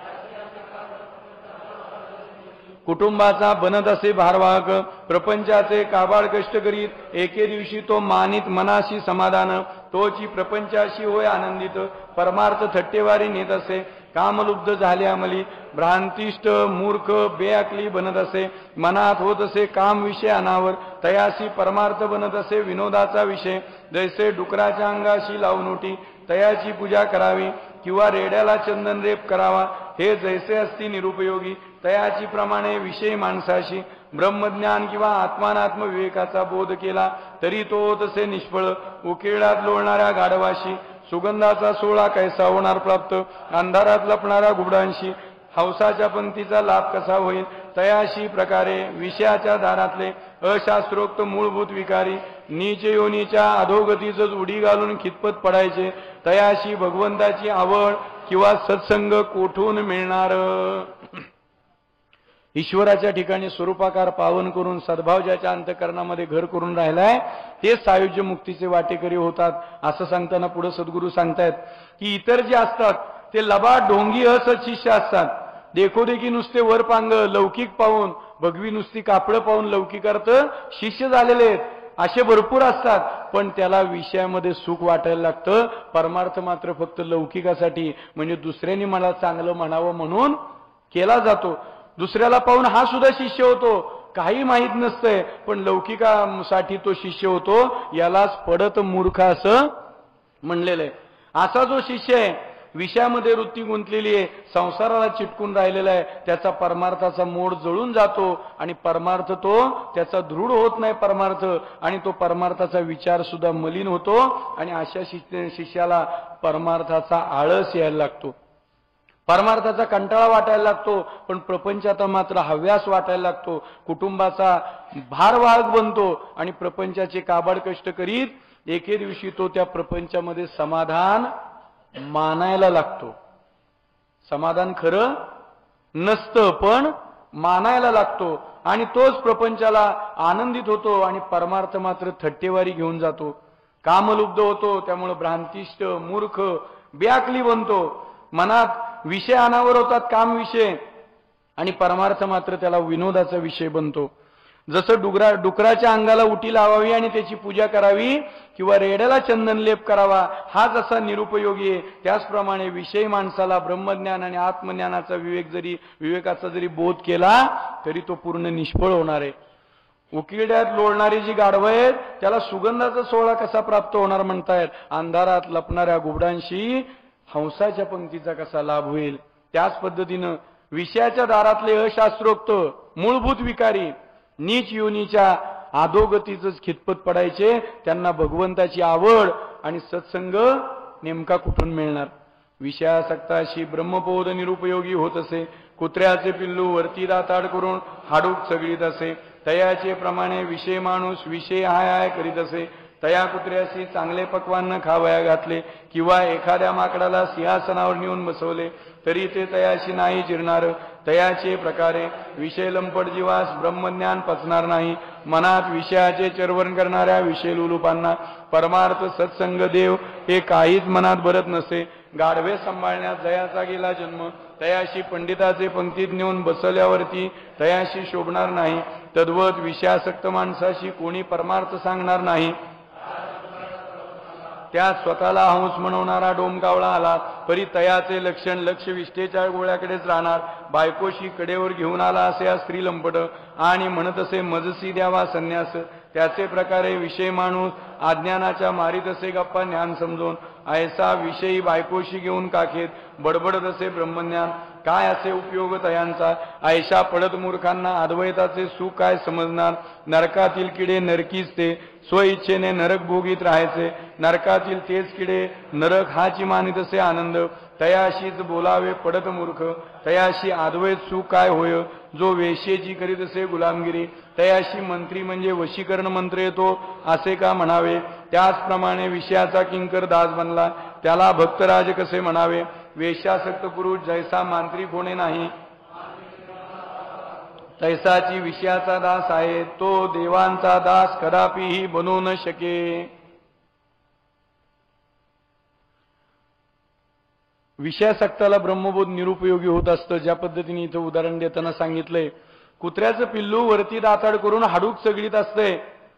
A: कुटुंबाचा बनत असे भारवाहक, प्रपंचाचे काबाड कष्ट करीत, एके दिवशी तो मानित मनाशी समाधान. तोची प्रपंचाशी होय आनंदित, परमार्थ थट्टेवारी नेत असे. कामलुब्ध झाले अंमली, भ्रांतिष्ट मूर्ख बेअकली बनत असे. मनात होत असे काम विषय अनावर, तयाशी परमार्थ बनत असे विनोदाचा विषय. जैसे डुकराच्या अंगाशी लावून उठी, तयाची पूजा करावी, किंवा रेड्याला चंदनरेप करावा. हे जैसे असती निरुपयोगी, तयाची प्रमाणे विषय माणसाशी. ब्रह्मज्ञान किंवा आत्मानात्म विवेकाचा बोध केला तरी तो तसे निष्फळ. उकिरड्यात लोळणाऱ्या गाढवाशी, सुगंधाचा सोहळा कैसा होणार प्राप्त. अंधारात लपणाऱ्या गुबडांशी, हौसाच्या पंक्तीचा लाभ कसा होईल. तयाशी प्रकारे विषयाच्या दारातले अशास्त्रोक्त मूलभूत विकारी, नीच योनीच्या अधोगतीच उडी घालून खितपत पडायचे. तयाशी भगवंताची आवड किंवा सत्संग कोठून मिळणार. ईश्वराच्या ठिकाणी स्वरूपाकार पावन करून सद्भाव ज्याच्या अंतःकरणामध्ये घर करून राहिलाय ते सायुज्य मुक्तीचे वाटेकरी होतात. असं सांगताना पुढे सद्गुरू सांगतायत की इतर जे असतात ते लबाड ढोंगी असत शिष्य असतात. देखोदेखी नुसते वर पांग लौकिक पाहून, भगवी नुसती कापडं पाहून लौकिकार्थ शिष्य झालेले आहेत असे भरपूर असतात. पण त्याला विषयामध्ये सुख वाटायला लागतं. परमार्थ मात्र फक्त लौकिकासाठी, म्हणजे दुसऱ्यांनी मला चांगलं म्हणावं म्हणून केला जातो. दुसऱ्याला पाहून हा सुद्धा शिष्य होतो, काही माहीत नसतंय, पण लौकिकासाठी तो शिष्य होतो. यालाच पडत मूर्ख असं म्हणलेलं आहे. असा जो शिष्य आहे, विषयामध्ये वृत्ती गुंतलेली आहे, संसाराला चिटकून राहिलेला आहे, त्याचा परमार्थाचा मोड जळून जातो आणि परमार्थ तो त्याचा दृढ होत नाही परमार्थ, आणि तो परमार्थाचा विचार सुद्धा मलिन होतो. आणि अशा शिष्याला परमार्थाचा आळस यायला लागतो, परमार्थाचा कंटाळा वाटायला लागतो. पण प्रपंचाचा मात्र हव्यास वाटायला लागतो. कुटुंबाचा भारवाहक बनतो आणि प्रपंचाचे काबाड कष्ट करीत एके दिवशी तो त्या प्रपंचामध्ये समाधान मानायला लागतो. समाधान खरं नसतं पण मानायला लागतो आणि तोच प्रपंचाला आनंदित होतो आणि परमार्थ मात्र थट्टेवारी घेऊन जातो. कामलुब्ध होतो, त्यामुळे भ्रांतिष्ट मूर्ख बेअकली बनतो. मनात विषय अनावर होतात, काम विषय, आणि परमार्थ मात्र त्याला विनोदाचा विषय बनतो. जसं डुकरा डुकराच्या अंगाला उटी लावावी आणि त्याची पूजा करावी किंवा रेड्याला चंदनलेप करावा, हा जसा निरुपयोगी आहे, त्याचप्रमाणे विषय माणसाला ब्रह्मज्ञान आणि आत्मज्ञानाचा विवेक जरी विवेकाचा जरी बोध केला तरी तो पूर्ण निष्फळ होणार आहे. उकिरड्यात लोळणारी जी गाढवं आहेत त्याला सुगंधाचा सोहळा कसा प्राप्त होणार म्हणतायत. अंधारात लपणाऱ्या गुबडांशी हंसाच्या पंक्तीचा कसा लाभ होईल. त्याच पद्धतीनं विषयाच्या दारातले अशास्त्रोक्त मूलभूत विकारी नीच योनीच्या अधोगतीच खितपत पडायचे. त्यांना भगवंताची आवड आणि सत्संग नेमका कुठून मिळणार. विषयासक्ताशी ब्रह्मबोध निरुपयोगी होत असे. कुत्र्याचे पिल्लू वरती दाताड करून हाडूक सगळीत असे. तयाचे प्रमाणे विषय माणूस विषय हाय हाय करीत असे. तया कुत्र्याशी चांगले पक्वान न खावया घातले किंवा एखाद्या माकडाला सिंहासनावर नेऊन बसवले तरी ते तयाशी नाही जिरणार. तयाचे प्रकारे विषय लंपट जीवास ब्रह्मज्ञान पचणार नाही. मनात विषयाचे चरवण करणाऱ्या विषय लुलुपांना परमार्थ सत्संग देव हे काहीच मनात भरत नसे. गाढवे सांभाळण्यात जयाचा गेला जन्म. तयाशी पंडिताचे पंक्तीत नेऊन बसवल्यावरती तयाशी शोभणार नाही. तद्वत विषयासक्त माणसाशी कोणी परमार्थ सांगणार नाही. त्या स्वतःला हंस म्हणवणारा डोमकावळा आला परी तयाचे लक्षण लक्ष विष्ठेच्या गोळ्याकडेच राहणार. बायकोशी कडेवर घेऊन आला असे हा स्त्री लंपट आणि म्हणत असे मजसी द्यावा संन्यास. त्याचे प्रकारे विषय माणूस अज्ञानाच्या मारीत असे गप्पा ज्ञान समजून. ऐसा विषयी बायकोशी घेऊन काखेत बडबडत असे ब्रह्मज्ञान. काय असे उपयोग तयांचा. ऐशा पडत मूर्खांना अद्वैताचे सुख काय समजणार. नरकातील किडे नरकीच ते स्वइच्छेने नरक भोगीत राहायचे. नरकातील तेच किडे नरक हाची मानित असे आनंद. तयाशीच बोलावे पडत मूर्ख. तयाशी अद्वैत सुख काय होय. जो वेश्येची करीत असे गुलामगिरी. तयाशी मंत्री म्हणजे वशीकरण मंत्र येतो असे का म्हणावे. त्याचप्रमाणे विषयाचा किंकर दास बनला त्याला भक्तराज कसे म्हणावे. वेश्यासक्त पुरुष जैसा मांत्रिक होणे नाही तैसाची विषयाचा दास आहे, तो देवांचा दास कदापिही बनू न शके. विषयासक्ताला ब्रह्मबोध निरुपयोगी होत असतं. ज्या पद्धतीने इथं उदाहरण देताना सांगितलंय, कुत्र्याचं पिल्लू वरती दाताड करून हाडूक सगळीत असते.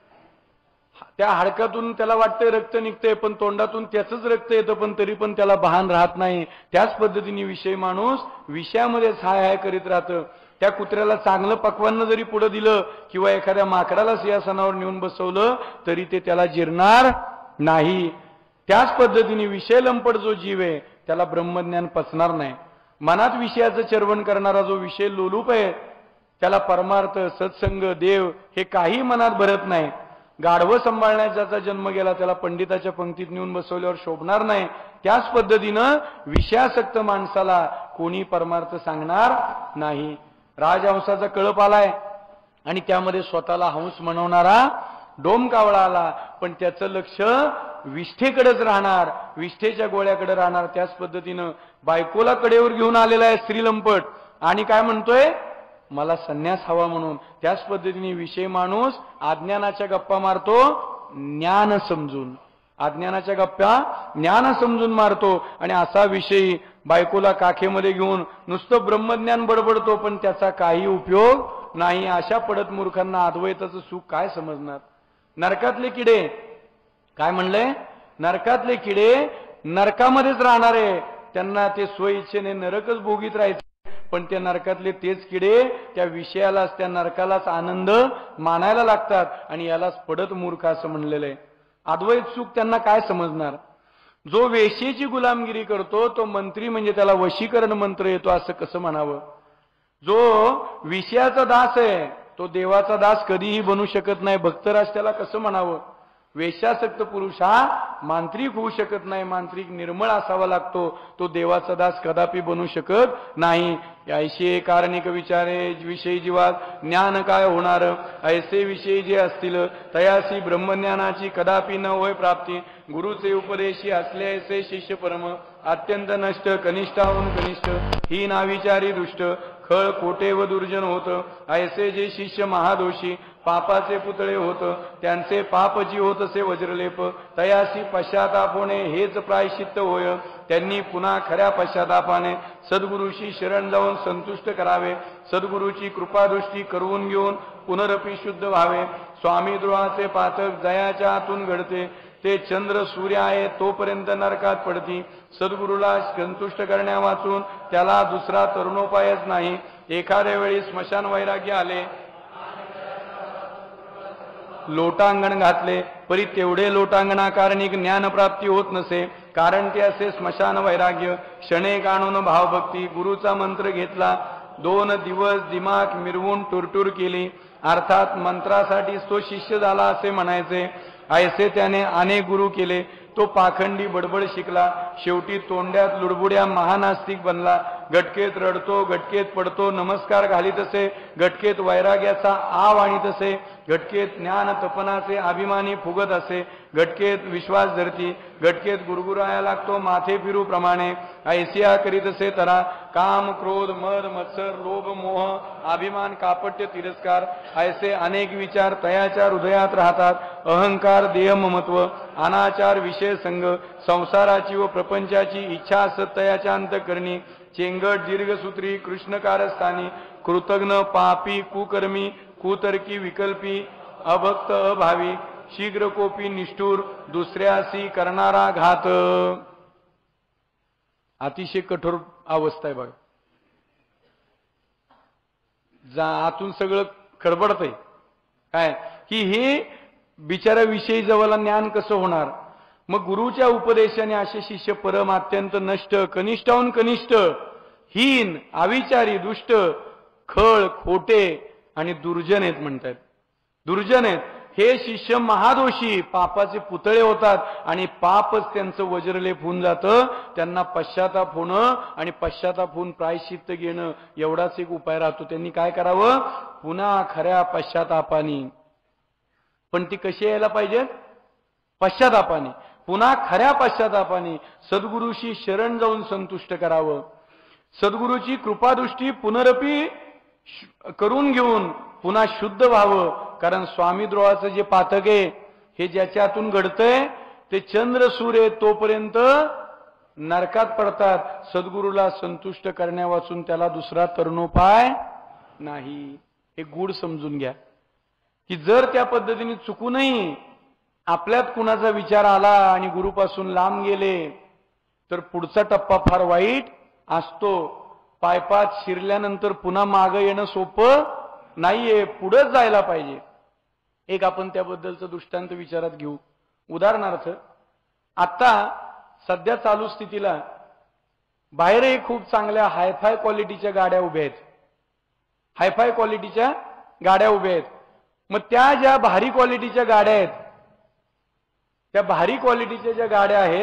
A: त्या हाडकातून त्याला वाटतंय रक्त निघतंय, पण तोंडातून त्याचंच रक्त येतं, पण तरी पण त्याला भान राहत नाही. त्याच पद्धतीने विषय माणूस विषयामध्येच हाय हाय करीत राहतं. त्या कुत्र्याला चांगलं पक्वान्न जरी पुढे दिलं किंवा एखाद्या माकडाला सिंहासनावर नेऊन बसवलं तरी ते त्याला जिरणार नाही. त्याच पद्धतीने विषय लंपट जो जीव आहे त्याला ब्रह्मज्ञान पचणार नाही. मनात विषयाचं चर्वण करणारा जो विषय लोलूप आहे त्याला परमार्थ, सत्संग, देव हे काही मनात भरत नाही. गाढवं सांभाळण्याचा ज्याचा जन्म गेला त्याला पंडिताच्या पंक्तीत नेऊन बसवल्यावर शोभणार नाही. त्याच पद्धतीनं विषयासक्त माणसाला कोणी परमार्थ सांगणार नाही. राजहंसाचा कळप आलाय आणि त्यामध्ये स्वतःला हंस म्हणवणारा डोमकावळा आला, पण त्याचं लक्ष विष्ठेकडेच राहणार, विष्ठेच्या गोळ्याकडे राहणार. त्याच पद्धतीनं बायकोला कडेवर घेऊन आलेला आहे श्रीलंपट आणि काय म्हणतोय, मला संन्यास हवा म्हणून. त्याच पद्धतीने विषय माणूस अज्ञानाच्या गप्पा मारतो ज्ञान समजून, अज्ञानाच्या गप्पा ज्ञान समजून मारतो आणि असा विषयी बायकोला काखेमध्ये घेऊन नुसतं ब्रह्मज्ञान बडबडतो, पण त्याचा काही उपयोग नाही. अशा पडत मूर्खांना अद्वैताचं सुख काय समजणार. नरकातले किडे काय म्हणले, नरकातले किडे नरकामध्येच राहणारे, त्यांना ते स्वइच्छेने नरकच भोगीत राहायचे, पण त्या नरकातले तेच किडे त्या विषयालाच, त्या नरकालाच आनंद मानायला लागतात आणि यालाच पडत मूर्ख असं म्हणलेलं आहे. अद्वैत सुख त्यांना काय समजणार. जो वेश्येची गुलामगिरी करतो तो मंत्री म्हणजे त्याला वशीकरण मंत्र येतो असं कसं म्हणावं. जो विषयाचा दास आहे तो देवाचा दास कधीही बनू शकत नाही, भक्तराज त्याला कसं म्हणावं. वेश्यासक्त पुरुष हा मांत्रिक होऊ शकत नाही, मांत्रिक निर्मळ असावा लागतो, तो देवाचा दास कदापि बनू शकत नाही. ऐसे कारणिक विचारे विषयी जीवात ज्ञान काय होणार, ऐसे विषयी जे असतील तयासी ब्रह्मज्ञानाची कदापि न होय प्राप्ती. गुरुचे उपदेशी असले ऐसे शिष्य परम अत्यंत नष्ट, कनिष्ठाहून कनिष्ठ ही नाविचारी दुष्ट, खळ खोटे व दुर्जन होत. ऐसे जे शिष्य महादोषी पापाचे पुतळे होत, त्यांचे पाप जी होत असे वज्रलेप. तयासी पश्चाताप होणे हेच प्रायश्चित्त होय. त्यांनी पुन्हा खऱ्या पश्चातापाने सद्गुरूशी शरण जाऊन संतुष्ट करावे. सद्गुरूची कृपादृष्टी करून घेऊन पुनरपी शुद्ध व्हावे. स्वामी द्रोहाचे पातक जयाच्या आतून घडते, ते चंद्र सूर्य आहे तोपर्यंत नरकात पडती. सद्गुरूला संतुष्ट करण्या वाचून त्याला दुसरा तरुणोपायच नाही. एखाद्या वेळी स्मशान वैराग्य आले, लोटांगण घातले, परी तेवढे लोटांगणाकारणिक ज्ञानप्राप्ती होत नसे. कारण ते असे स्मशान वैराग्य. क्षणे काढून भावभक्ती गुरुचा मंत्र घेतला, दोन दिवस दिमाग मिरवून टुरटूर केली, अर्थात मंत्रासाठी तो शिष्य झाला असे म्हणायचे. ऐसे त्याने अनेक गुरु केले, तो पाखंडी बडबड शिकला, शेवटी तोंड्यात लुडबुड्या महानास्तिक बनला. गटकेत रडतो, गटकेत पडतो, नमस्कार घालीत असे, गटकेत वैराग्याचा आव आणीत असे, गटकेत ज्ञान तपनाचे अभिमानी फुगत असे, गटकेत विश्वास धरती, गटकेत गुरगुराया लागतो माथे फिरू प्रमाणे. ऐसिया करीत असे तरा काम क्रोध मद मत्सर लोभ मोह अभिमान कापट्य तिरस्कार ऐसे अनेक विचार तयाच्या हृदयात राहतात. अहंकार देह ममत्व अनाचार विषय संग संसाराची व प्रपंचाची इच्छा सत्तयाच्या अंतकरणी चेंगट दीर्घसूत्री कृष्णकारस्थानी कृतघ्न पापी कुकर्मी कुतर्की विकल्पी अभक्त अभावी शीघ्रकोपी निष्ठूर दुसऱ्यासी करणारा घात. अतिशय कठोर अवस्था आहे बघा. जा आतून सगळं खडबडतंय काय की हे बिचाराविषयी जवळ ज्ञान कसं होणार. मग गुरुच्या उपदेशाने असे शिष्य परम अत्यंत नष्ट कनिष्ठाहून कनिष्ठ हीन अविचारी दुष्ट खळ खोटे आणि दुर्जन आहेत म्हणतात. दुर्जन आहेत हे शिष्य महादोषी पापाचे पुतळे होतात आणि पापच त्यांचं वज्रलेप होऊन जातं. त्यांना पश्चाताप होणं आणि पश्चाताप होऊन प्रायश्चित्त घेणं एवढाच एक उपाय राहतो. त्यांनी काय करावं, पुन्हा खऱ्या पश्चातापाने. पण ती कशी यायला पाहिजे, पश्चातापाने, पुन्हा खऱ्या पश्चातापाने सद्गुरूशी शरण जाऊन संतुष्ट करावं. सद्गुरूची कृपादृष्टी पुनरपी करून घेऊन पुन्हा शुद्ध व्हावं. कारण स्वामीद्रोहाचं जे पातक आहे हे ज्याच्यातून घडतंय ते चंद्र सूर्य तोपर्यंत नरकात पडतात. सद्गुरूला संतुष्ट करण्या वाचून त्याला दुसरा तरुणोपाय नाही. हे गूढ समजून घ्या की जर त्या पद्धतीने चुकूनही आपल्यात कुणाचा विचार आला आणि गुरुपासून लांब गेले तर पुढचा टप्पा फार वाईट असतो. पायपात शिरल्यानंतर पुन्हा मागे येणं सोपं नाहीये, पुढेच जायला पाहिजे. एक आपण त्याबद्दलचं दृष्टांत विचारात घेऊ. उदाहरणार्थ आता सध्या चालू स्थितीला बाहेरही खूप चांगल्या हायफाय क्वालिटीच्या गाड्या उभ्या आहेत. हायफाय क्वालिटीच्या गाड्या उभ्या आहेत. मग त्या ज्या भारी क्वालिटीच्या गाड्या आहेत त्या भारी क्वालिटीच्या ज्या गाड्या आहेत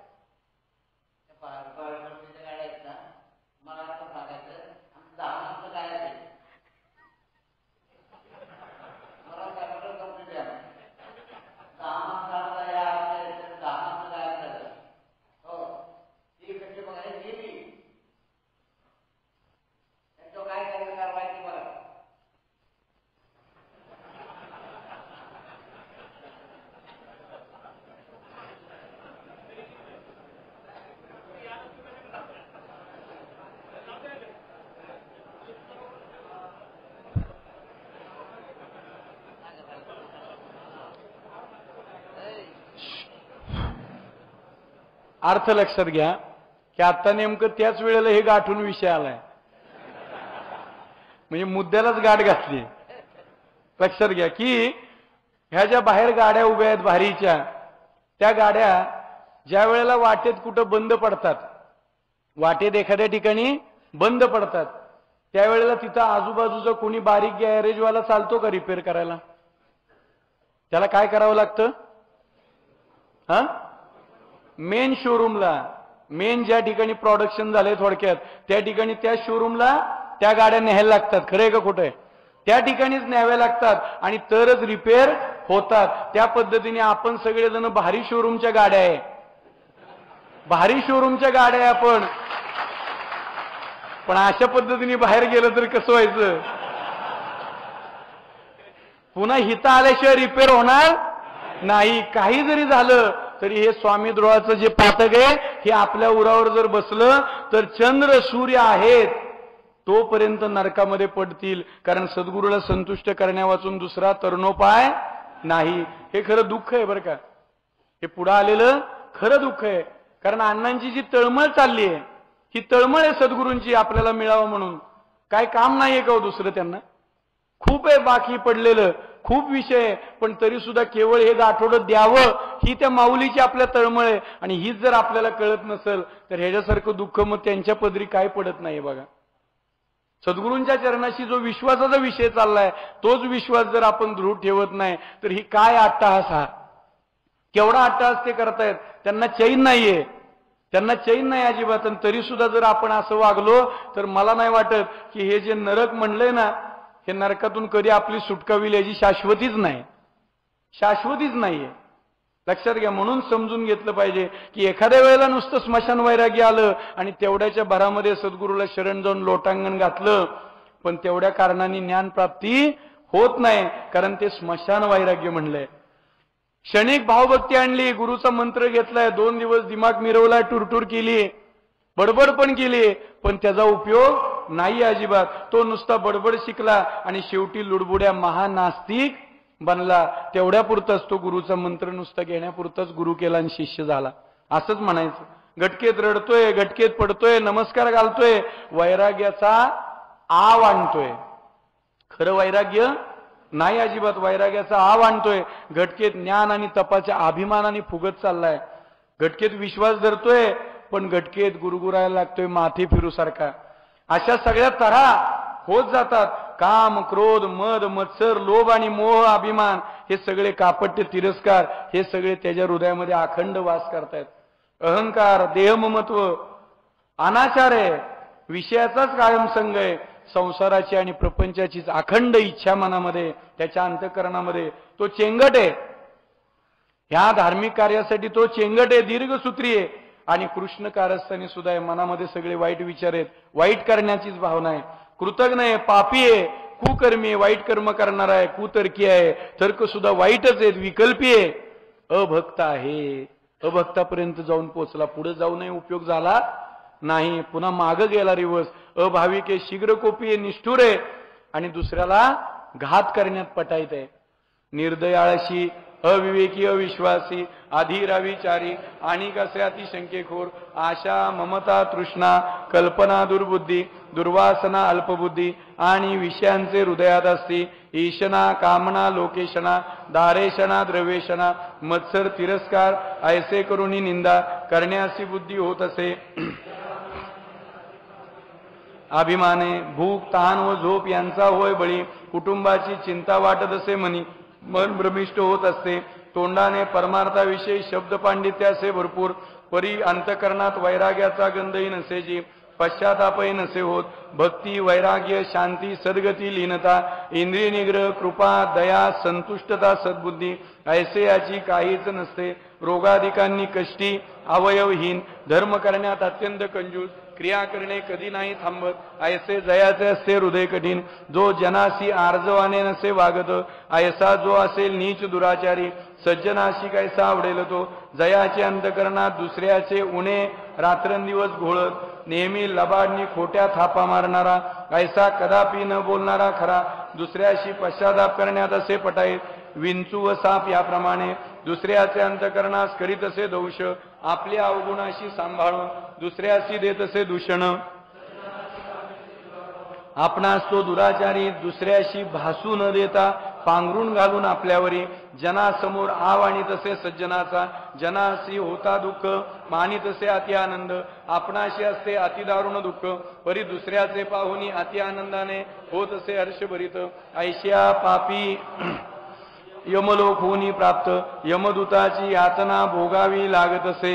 A: अर्थ लक्षात घ्या की आता नेमकं त्याच वेळेला हे गाठून विषय आलाय, म्हणजे मुद्द्यालाच गाठ घातली. लक्षात घ्या की ह्या ज्या बाहेर गाड्या उभ्या आहेत भारीच्या त्या गाड्या ज्या वेळेला वाटेत कुठं बंद पडतात, वाटेत एखाद्या ठिकाणी बंद पडतात त्यावेळेला तिथं आजूबाजूचा कोणी बारीक गॅरेजवाला चालतो का रिपेअर करायला? त्याला काय करावं लागतं? हा मेन शोरूमला, मेन ज्या ठिकाणी प्रोडक्शन झालंय थोडक्यात त्या ठिकाणी त्या शोरूमला त्या गाड्या न्यायला लागतात. खरंय का खोटंय? त्या ठिकाणीच न्याव्या लागतात आणि तरच रिपेअर होतात. त्या पद्धतीने आपण सगळेजण भारी शोरूमच्या गाड्या आहे, भारी शोरूमच्या गाड्या आहे आपण. पण अशा पद्धतीने बाहेर गेलं तर कसं व्हायचं? पुन्हा हिता आल्याशिवाय रिपेअर होणार नाही. काही जरी झालं तरी हे स्वामीद्रोहाचं जे पातक आहे हे आपल्या उरावर जर बसलं तर चंद्र सूर्य आहेत तोपर्यंत नरकामध्ये पडतील. कारण सद्गुरूला संतुष्ट करण्या वाचून दुसरा तरुणोपाय नाही. हे खरं दुःख आहे बरं का, हे पुढे आलेलं खरं दुःख आहे. कारण अण्णांची जी तळमळ चालली आहे ही तळमळ आहे सद्गुरूंची आपल्याला मिळावं म्हणून. काय काम नाहीये का दुसरं त्यांना? खूप आहे बाकी पडलेलं, खूप विषय आहे, पण तरी सुद्धा केवळ हे गाठोडं द्यावं ही त्या माऊलीची आपल्या तळमळ आहे. आणि हीच जर आपल्याला कळत नसेल तर ह्याच्यासारखं दुःख मग त्यांच्या पदरी काय पडत नाही. बघा सद्गुरूंच्या चरणाशी जो विश्वासाचा विषय चाललाय तोच विश्वास जर आपण दृढ ठेवत नाही तर ही काय अट्टहास, हा केवढा अट्टहास ते करतायत. त्यांना चैन नाहीये, त्यांना चैन नाही अजिबात. तरी सुद्धा जर आपण असं वागलो तर मला नाही वाटत की हे जे नरक म्हणलंय ना हे नरकातून कधी आपली सुटका होईल याची शाश्वतीच नाही, शाश्वतीच नाहीये. लक्षात घ्या. म्हणून समजून घेतलं पाहिजे की एखाद्या वेळेला नुसतं स्मशान वैराग्य आलं आणि तेवढ्याच्या भरामध्ये सद्गुरूला शरण जाऊन लोटांगण घातलं पण तेवढ्या कारणाने ज्ञानप्राप्ती होत नाही. कारण ते स्मशान वैराग्य म्हणलंय. क्षणिक भावभक्ती आणली, गुरुचा मंत्र घेतलाय, दोन दिवस दिमाग मिरवलाय, टुरटूर केली, बडबड पण केली, पण त्याचा उपयोग नाही अजिबात. तो नुसता बडबड शिकला आणि शेवटी लुडबुड्या महानास्तिक बनला. तेवढ्यापुरताच तो गुरुचा मंत्र नुसता घेण्यापुरताच गुरु केला आणि शिष्य झाला असंच म्हणायचं. गटकेत रडतोय, गटकेत पडतोय, नमस्कार घालतोय, वैराग्याचा आव आणतोय. खरं वैराग्य नाही अजिबात. वैराग्याचा आव आणतोय. घटकेत ज्ञान आणि तपाच्या अभिमानाने फुगत चाललाय. घटकेत विश्वास धरतोय पण घटकेत गुरगुरायला लागतोय माथे फिरू सारखा. अशा सगळ्या तऱ्हा होत जातात. काम, क्रोध, मद, मत्सर, लोभ आणि मोह, अभिमान हे सगळे कापट्य, तिरस्कार हे सगळे त्याच्या हृदयामध्ये अखंड वास करतायत. अहंकार, देहममत्व, अनाचार आहे, विषयाचाच कायम संग आहे. संसाराची आणि प्रपंचाचीच अखंड इच्छा मनामध्ये, त्याच्या अंतःकरणामध्ये तो चेंगट आहे. ह्या धार्मिक कार्यासाठी तो चेंगट आहे, दीर्घसूत्री आहे. आणि कृष्ण कारस्थानी सुद्धा आहे. मनामध्ये सगळे वाईट विचार आहेत, वाईट करण्याचीच भावना आहे. कृतज्ञ आहे, पापी आहे, कुकर्मी आहे, वाईट कर्म करणारा आहे, कुतर्की आहे, तर्क सुद्धा वाईटच आहेत, विकल्पी आहे, अभक्त आहे. अभक्तापर्यंत जाऊन पोचला, पुढे जाऊ नये उपयोग झाला नाही, पुन्हा माग गेला रिवर्स. अभाविक आहे, शीघ्रकोपी आहे, निष्ठुर आहे आणि दुसऱ्याला घात करण्यात पटाईत आहे. निर्दयाळशी, अविवेकी, अविश्वासी, अधीराविचारी, आणि कसे अतिशंकेखोर, आशा, ममता, तृष्णा, कल्पना, दुर्बुद्धी, दुर्वासना, अल्पबुद्धी आणि विषयांचे हृदयात असते. ईशना, कामना, लोकेशना, दारेशना, द्रव्येशना, मत्सर, तिरस्कार, ऐसे करुणी निंदा करण्याची बुद्धी होत असे. अभिमाने, भूक, तहान व झोप यांचा होय बळी, कुटुंबाची चिंता वाटत असे मनी, मन भ्रमिष्ट होत असते. तोंडाने परमार्थाविषयी शब्द पांडित्य असे भरपूर, परी अंतकरणात वैराग्याचा गंधही नसे जी, पश्चातापही नसे होत. भक्ती, वैराग्य, शांती, सद्गती, लीनता, इंद्रिय निग्रह, कृपा, दया, संतुष्टता, सद्बुद्धी ऐसे याची काहीच नसते. रोगाधिकांनी कष्टी, अवयवहीन, धर्म करण्यात अत्यंत कंजूस, क्रिया करणे कधी नाही थांबत, ऐसे जयाचे असते हृदय कठीण. जो जनासी आर्जवाने नसे वागत, ऐसा जो असेल नीच दुराचारी, सज्जनाशी कैसा आवडेल तो. जयाचे अंतकरणात दुसऱ्याचे उणे रात्रंदिवस घोळत, नेहमी लबाडनी खोट्या थापा मारणारा, ऐसा कदापि न बोलणारा खरा. दुसऱ्याशी पश्चाताप करण्यात असे पटाईत, विंचू व साप याप्रमाणे. दुसऱ्याचे अंतकरणास करीत असे दोष, आपल्या अवगुणाशी सांभाळून दुसऱ्याशी देत असे दूषण. आपणास तो दुराचारी दुसऱ्याशी भासू न देता पांघरून घालून आपल्यावरी. जनासमोर आव आणि तसे सज्जनाचा, जनासी होता दुःख मानी तसे अति आनंद. आपणाशी असते अतिदारुण दुःख, परी दुसऱ्याचे पाहुनी अति आनंदाने होत असे हर्षभरित. ऐशिया पापी यमलोक होनी प्राप्त, यमदूताची यातना भोगावी लागत असे.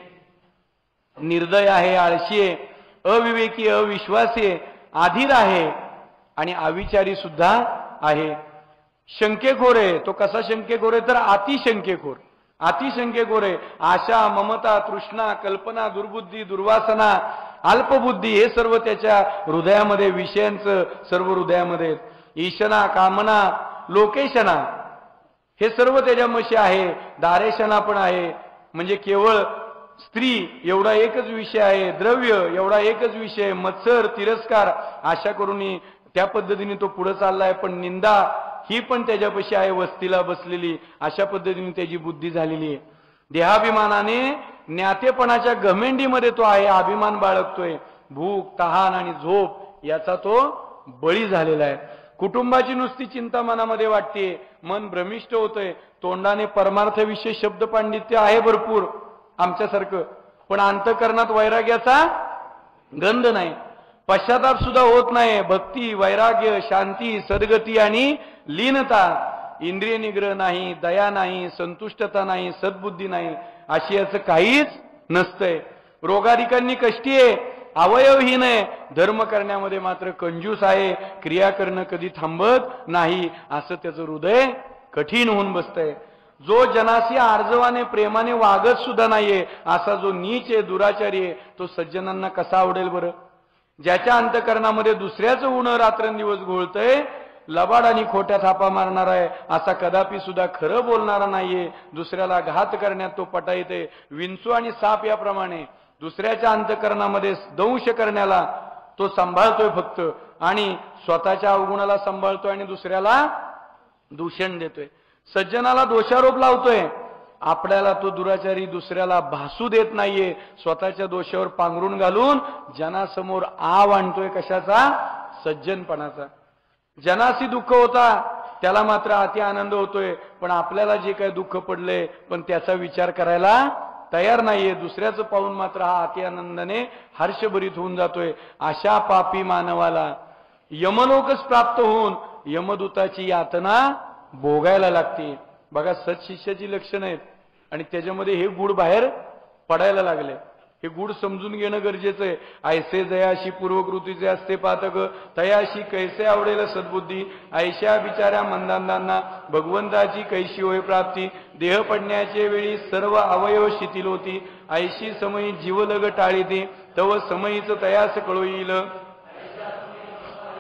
A: निर्दय आहे, आळशी आहे, अविवेकी, अविश्वासी आहे, आधीर आहे आणि अविचारी सुद्धा आहे. शंकेखोर आहे. तो कसा शंकेखोर आहे तर अतिशंकेखोर. अतिशंकेखोर आहे. आशा, ममता, तृष्णा, कल्पना, दुर्बुद्धी, दुर्वासना, अल्पबुद्धी हे सर्व त्याच्या हृदयामध्ये, विषयांचं सर्व हृदयामध्ये. ईशना, कामना, लोकेशना हे सर्व त्याच्यामध्ये आहे. दारेशना पण आहे, म्हणजे केवळ स्त्री एवढा एकच विषय आहे, द्रव्य एवढा एकच विषय, मत्सर, तिरस्कार आशा करून त्या पद्धतीने तो पुढे चाललाय. पण निंदा ही पण त्याच्यापाशी आहे, वस्तीला बसलेली. अशा पद्धतीने त्याची बुद्धी झालेली आहे. देहाभिमानाने ज्ञातेपणाच्या घमेंडीमध्ये तो आहे, अभिमान बाळगतोय. भूक, तहान आणि झोप याचा तो बळी झालेला आहे. कुटुंबाची नुसती चिंता मनामध्ये वाटते, मन भ्रमिष्ट होतंय. तोंडाने परमार्थविषयी शब्द पांडित्य आहे भरपूर आमच्यासारखं, पण अंतकरणात वैराग्याचा गंध नाही, पश्चाताप सुद्धा होत नाही. भक्ती, वैराग्य, शांती, सद्गती आणि लीनता, इंद्रिय निग्रह नाही, दया नाही, संतुष्टता नाही, सद्बुद्धी नाही, अशी याचं काहीच नसतंय. रोगाधिकांनी कष्टी आहे, अवयवहीन आहे, धर्म करण्यामध्ये मात्र कंजूस आहे, क्रिया करणं कधी थांबत नाही, असं त्याचं हृदय कठीण होऊन बसतंय. जो जनासी आर्जवाने प्रेमाने वागत सुद्धा नाहीये, असा जो नीच आहे, दुराचारी आहे, तो सज्जनांना कसा आवडेल बरं. ज्याच्या अंतकरणामध्ये दुसऱ्याचं उण रात्रंदिवस घोळतंय, लबाड आणि खोट्या थापा मारणारा आहे, असा कदापि सुद्धा खरं बोलणारा नाहीये, दुसऱ्याला घात करण्यात तो पटाईते. विंचू आणि साप याप्रमाणे दुसऱ्याच्या अंतकरणामध्ये दंश करण्याला तो सांभाळतोय फक्त, आणि स्वतःच्या अवगुणाला सांभाळतोय आणि दुसऱ्याला दूषण देतोय. सज्जनाला दोषारोप लावतोय, आपल्याला तो दुराचारी दुसऱ्याला भासू देत नाहीये, स्वतःच्या दोषावर पांघरून घालून जनासमोर आव आणतोय. कशाचा? सज्जनपणाचा. जनासी दुःख होता, त्याला मात्र अति आनंद होतोय, पण आपल्याला जे काही दुःख पडले पण त्याचा विचार करायला तयार नाहीये. दुसऱ्याचं पाहून मात्र हा अति आनंदाने हर्षभरीत होऊन जातोय. अशा पापी मानवाला यमलोकच प्राप्त होऊन यमदूताची यातना भोगायला लागते. बघा, सत्शिष्याची लक्षणं आहेत आणि त्याच्यामध्ये हे गुण बाहेर पडायला लागले. हे गुण समजून घेणं गरजेचं आहे. ऐसे जयाशी पूर्वकृतीचे असते पातक, तयाशी कैसे आवडेल सद्बुद्धी. ऐशा बिचाऱ्या मंदांदांना भगवंताची कैशी होय प्राप्ती. देह पडण्याचे वेळी सर्व अवयव शिथिल होती. ऐशी समयी जीवलग टाळीते, तव समयीच तयास कळो येईल.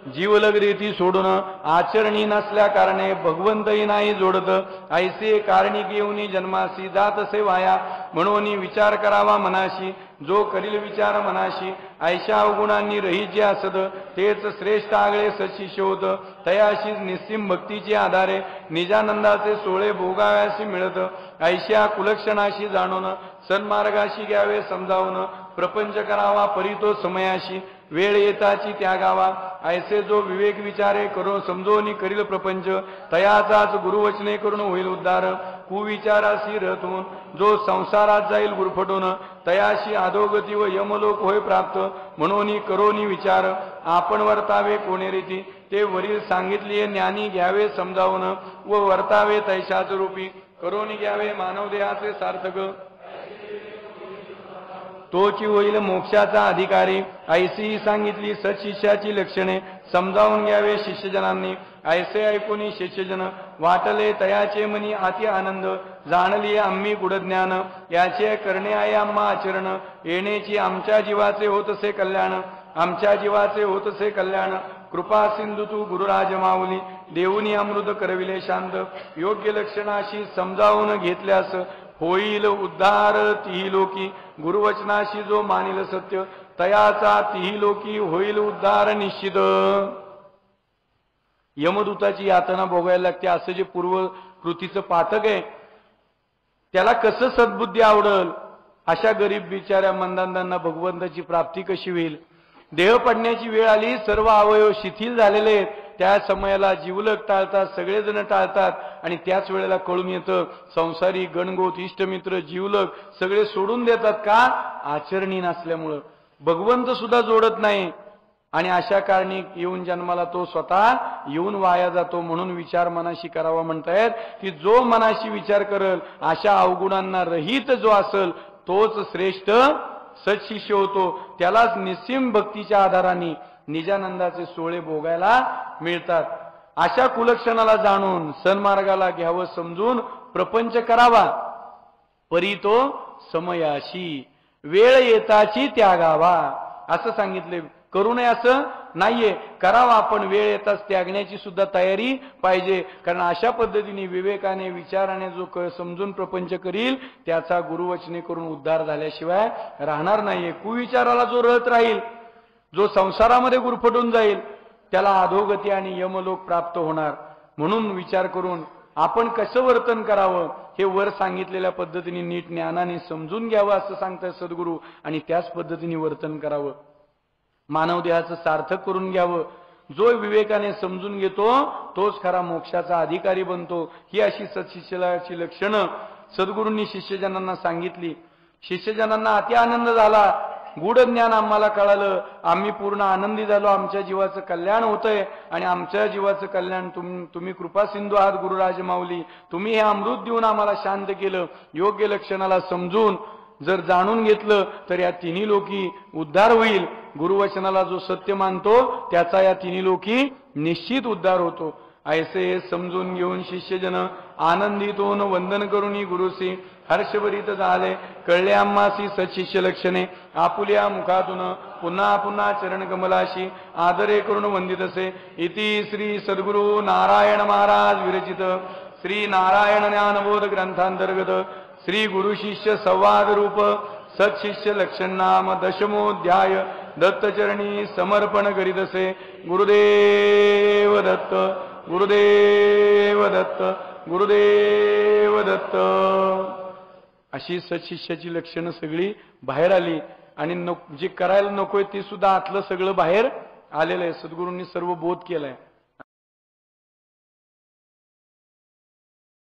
A: जीवलगरीती सोडून आचरणी नसल्या कारणे भगवंतही नाही जोडत. ऐसे कारणी घेऊन जन्मासी जात असे वाया, म्हणून विचार करावा मनाशी. जो करील विचार मनाशी ऐशा अवगुणांनी रहित जे असत, तेच श्रेष्ठ आगळे सचिष्य होत. तयाशी निस्सिम भक्तीचे आधारे निजानंदाचे सोळे भोगाव्याशी मिळत. ऐशा कुलक्षणाशी जाणून सन्मार्गाशी घ्यावे समजावून, प्रपंच करावा परितो समयाशी वेळ येताची त्यागावा. ऐसे जो विवेक विचारे करून समजून करील प्रपंच, तयाचाच गुरुवचने करून होईल उद्धार. कुविचाराशी रथून जो संसारात जाईल गुरफटून, तयाशी अधोगती व यमलोक होय प्राप्त. म्हणून करोनी विचार आपण वर्तावे कोणे रीती, ते वरील सांगितले ज्ञानी घ्यावे समजावून व वर्तावे तैशाच रूपी. करोनी घ्यावे मानव देहाचे सार्थक, तोची होईल मोक्षाचा अधिकारी. ऐशी सांगितली सत्शिष्याची लक्षणे, समजावून घ्यावे शिष्यजनांनी. ऐसे ऐकून शिष्यजन वाटले तयाचे मनी अति आनंद. जाणली आम्ही गुढज्ञान, याचे करणे आहे आम्हा आचरण. येण्याची आमच्या जीवाचे होतसे कल्याण, आमच्या जीवाचे होतसे कल्याण. कृपा सिंधू तू गुरुराज माऊली, देऊनी अमृत करविले शांत. योग्य लक्षणाशी समजावून घेतल्यास होईल उद्धार तिही लोकी. गुरुवचनाशी जो मानिल सत्य, तयाचा तिही लोकी होईल उद्धार निश्चित. यमदूताची यातना भोगायला लागते असं जे पूर्व कृतीचं पातक आहे, त्याला कसं सद्बुद्धी आवडल? अशा गरीब बिचाऱ्या मंदांना भगवंताची प्राप्ती कशी होईल? देह पडण्याची वेळ आली, सर्व अवयव शिथिल झालेले आहेत. त्या समयाला जीवलग टाळतात, सगळेजण टाळतात. आणि त्याच वेळेला कळून येतं संसारी गणगोत इष्टमित्र जीवलग सगळे सोडून देतात. का? आचरणी नसल्यामुळं. भगवंत सुद्धा जोडत नाही. आणि अशा कारणी येऊन जन्माला तो स्वतः येऊन वाया जातो. म्हणून विचार मनाशी करावा म्हणतायत की जो मनाशी विचार करल, अशा अवगुणांना रहित जो असल, तोच श्रेष्ठ सत्शिष्य होतो. त्यालाच निस्सिम भक्तीच्या आधाराने निजानंदाचे सोळे भोगायला मिळतात. अशा कुलक्षणाला जाणून सन्मार्गाला घ्यावं समजून प्रपंच करावा, परी तो समयाशी वेळ येताची त्यागावा असं सांगितले. करू नये असं नाहीये, करावा, आपण वेळ येताच त्यागण्याची सुद्धा तयारी पाहिजे. कारण अशा पद्धतीने विवेकाने विचाराने जो समजून प्रपंच करील, त्याचा गुरुवचने करून उद्धार झाल्याशिवाय राहणार नाहीये. कुविचाराला जो रत राहील, जो संसारामध्ये गुरफटून जाईल, त्याला अधोगती आणि यमलोक प्राप्त होणार. म्हणून विचार करून आपण कसं वर्तन करावं हे वर सांगितलेल्या पद्धतीने नीट ज्ञानाने समजून घ्यावं असं सांगतात सद्गुरू. आणि त्याच पद्धतीने वर्तन करावं, मानव देहाचं सार्थक करून घ्यावं. जो विवेकाने समजून घेतो तोच खरा मोक्षाचा अधिकारी बनतो. ही अशी सत्शिष्याची लक्षणं सद्गुरूंनी शिष्यजनांना सांगितली. शिष्यजनांना अति आनंद झाला. गूढ ज्ञान आम्हाला कळालं, आम्ही पूर्ण आनंदी झालो. आमच्या जीवाचं कल्याण होतंय आणि आमच्या जीवाचं कल्याण तुम तुम्ही कृपा सिंधू आहात गुरुराज माऊली. तुम्ही हे अमृत देऊन आम्हाला शांत केलं. योग्य लक्षणाला समजून जर जाणून घेतलं तर या तिन्ही लोकी उद्धार होईल. गुरुवचनाला जो सत्य मानतो त्याचा या तिन्ही लोकी निश्चित उद्धार होतो. ऐसे समजून घेऊन शिष्यजन आनंदितून वंदन करून गुरुसी हर्षभरीत झाले. कळले आम्हासी सत्शिष्य लक्षणे, आपुल्या मुखातून पुन्हा पुन्हा चरण कमलाशी आदरे करून वंदित असे. इति श्री सद्गुरु नारायण महाराज विरचित श्री नारायण ज्ञानबोध ग्रंथांतर्गत श्री गुरु शिष्य संवाद रूप सत्शिष्य लक्षण नाम दशमोध्याय दत्तचरणी समर्पण करीत असे. गुरुदेव दत्त, गुरुदेव दत्त, गुरुदेव दत्त. अशी सत्शिष्याची लक्षणं सगळी बाहेर आली. आणि जे करायला नकोय ते सुद्धा आतलं सगळं बाहेर आलेलं आहे. सद्गुरूंनी सर्व बोध केलाय.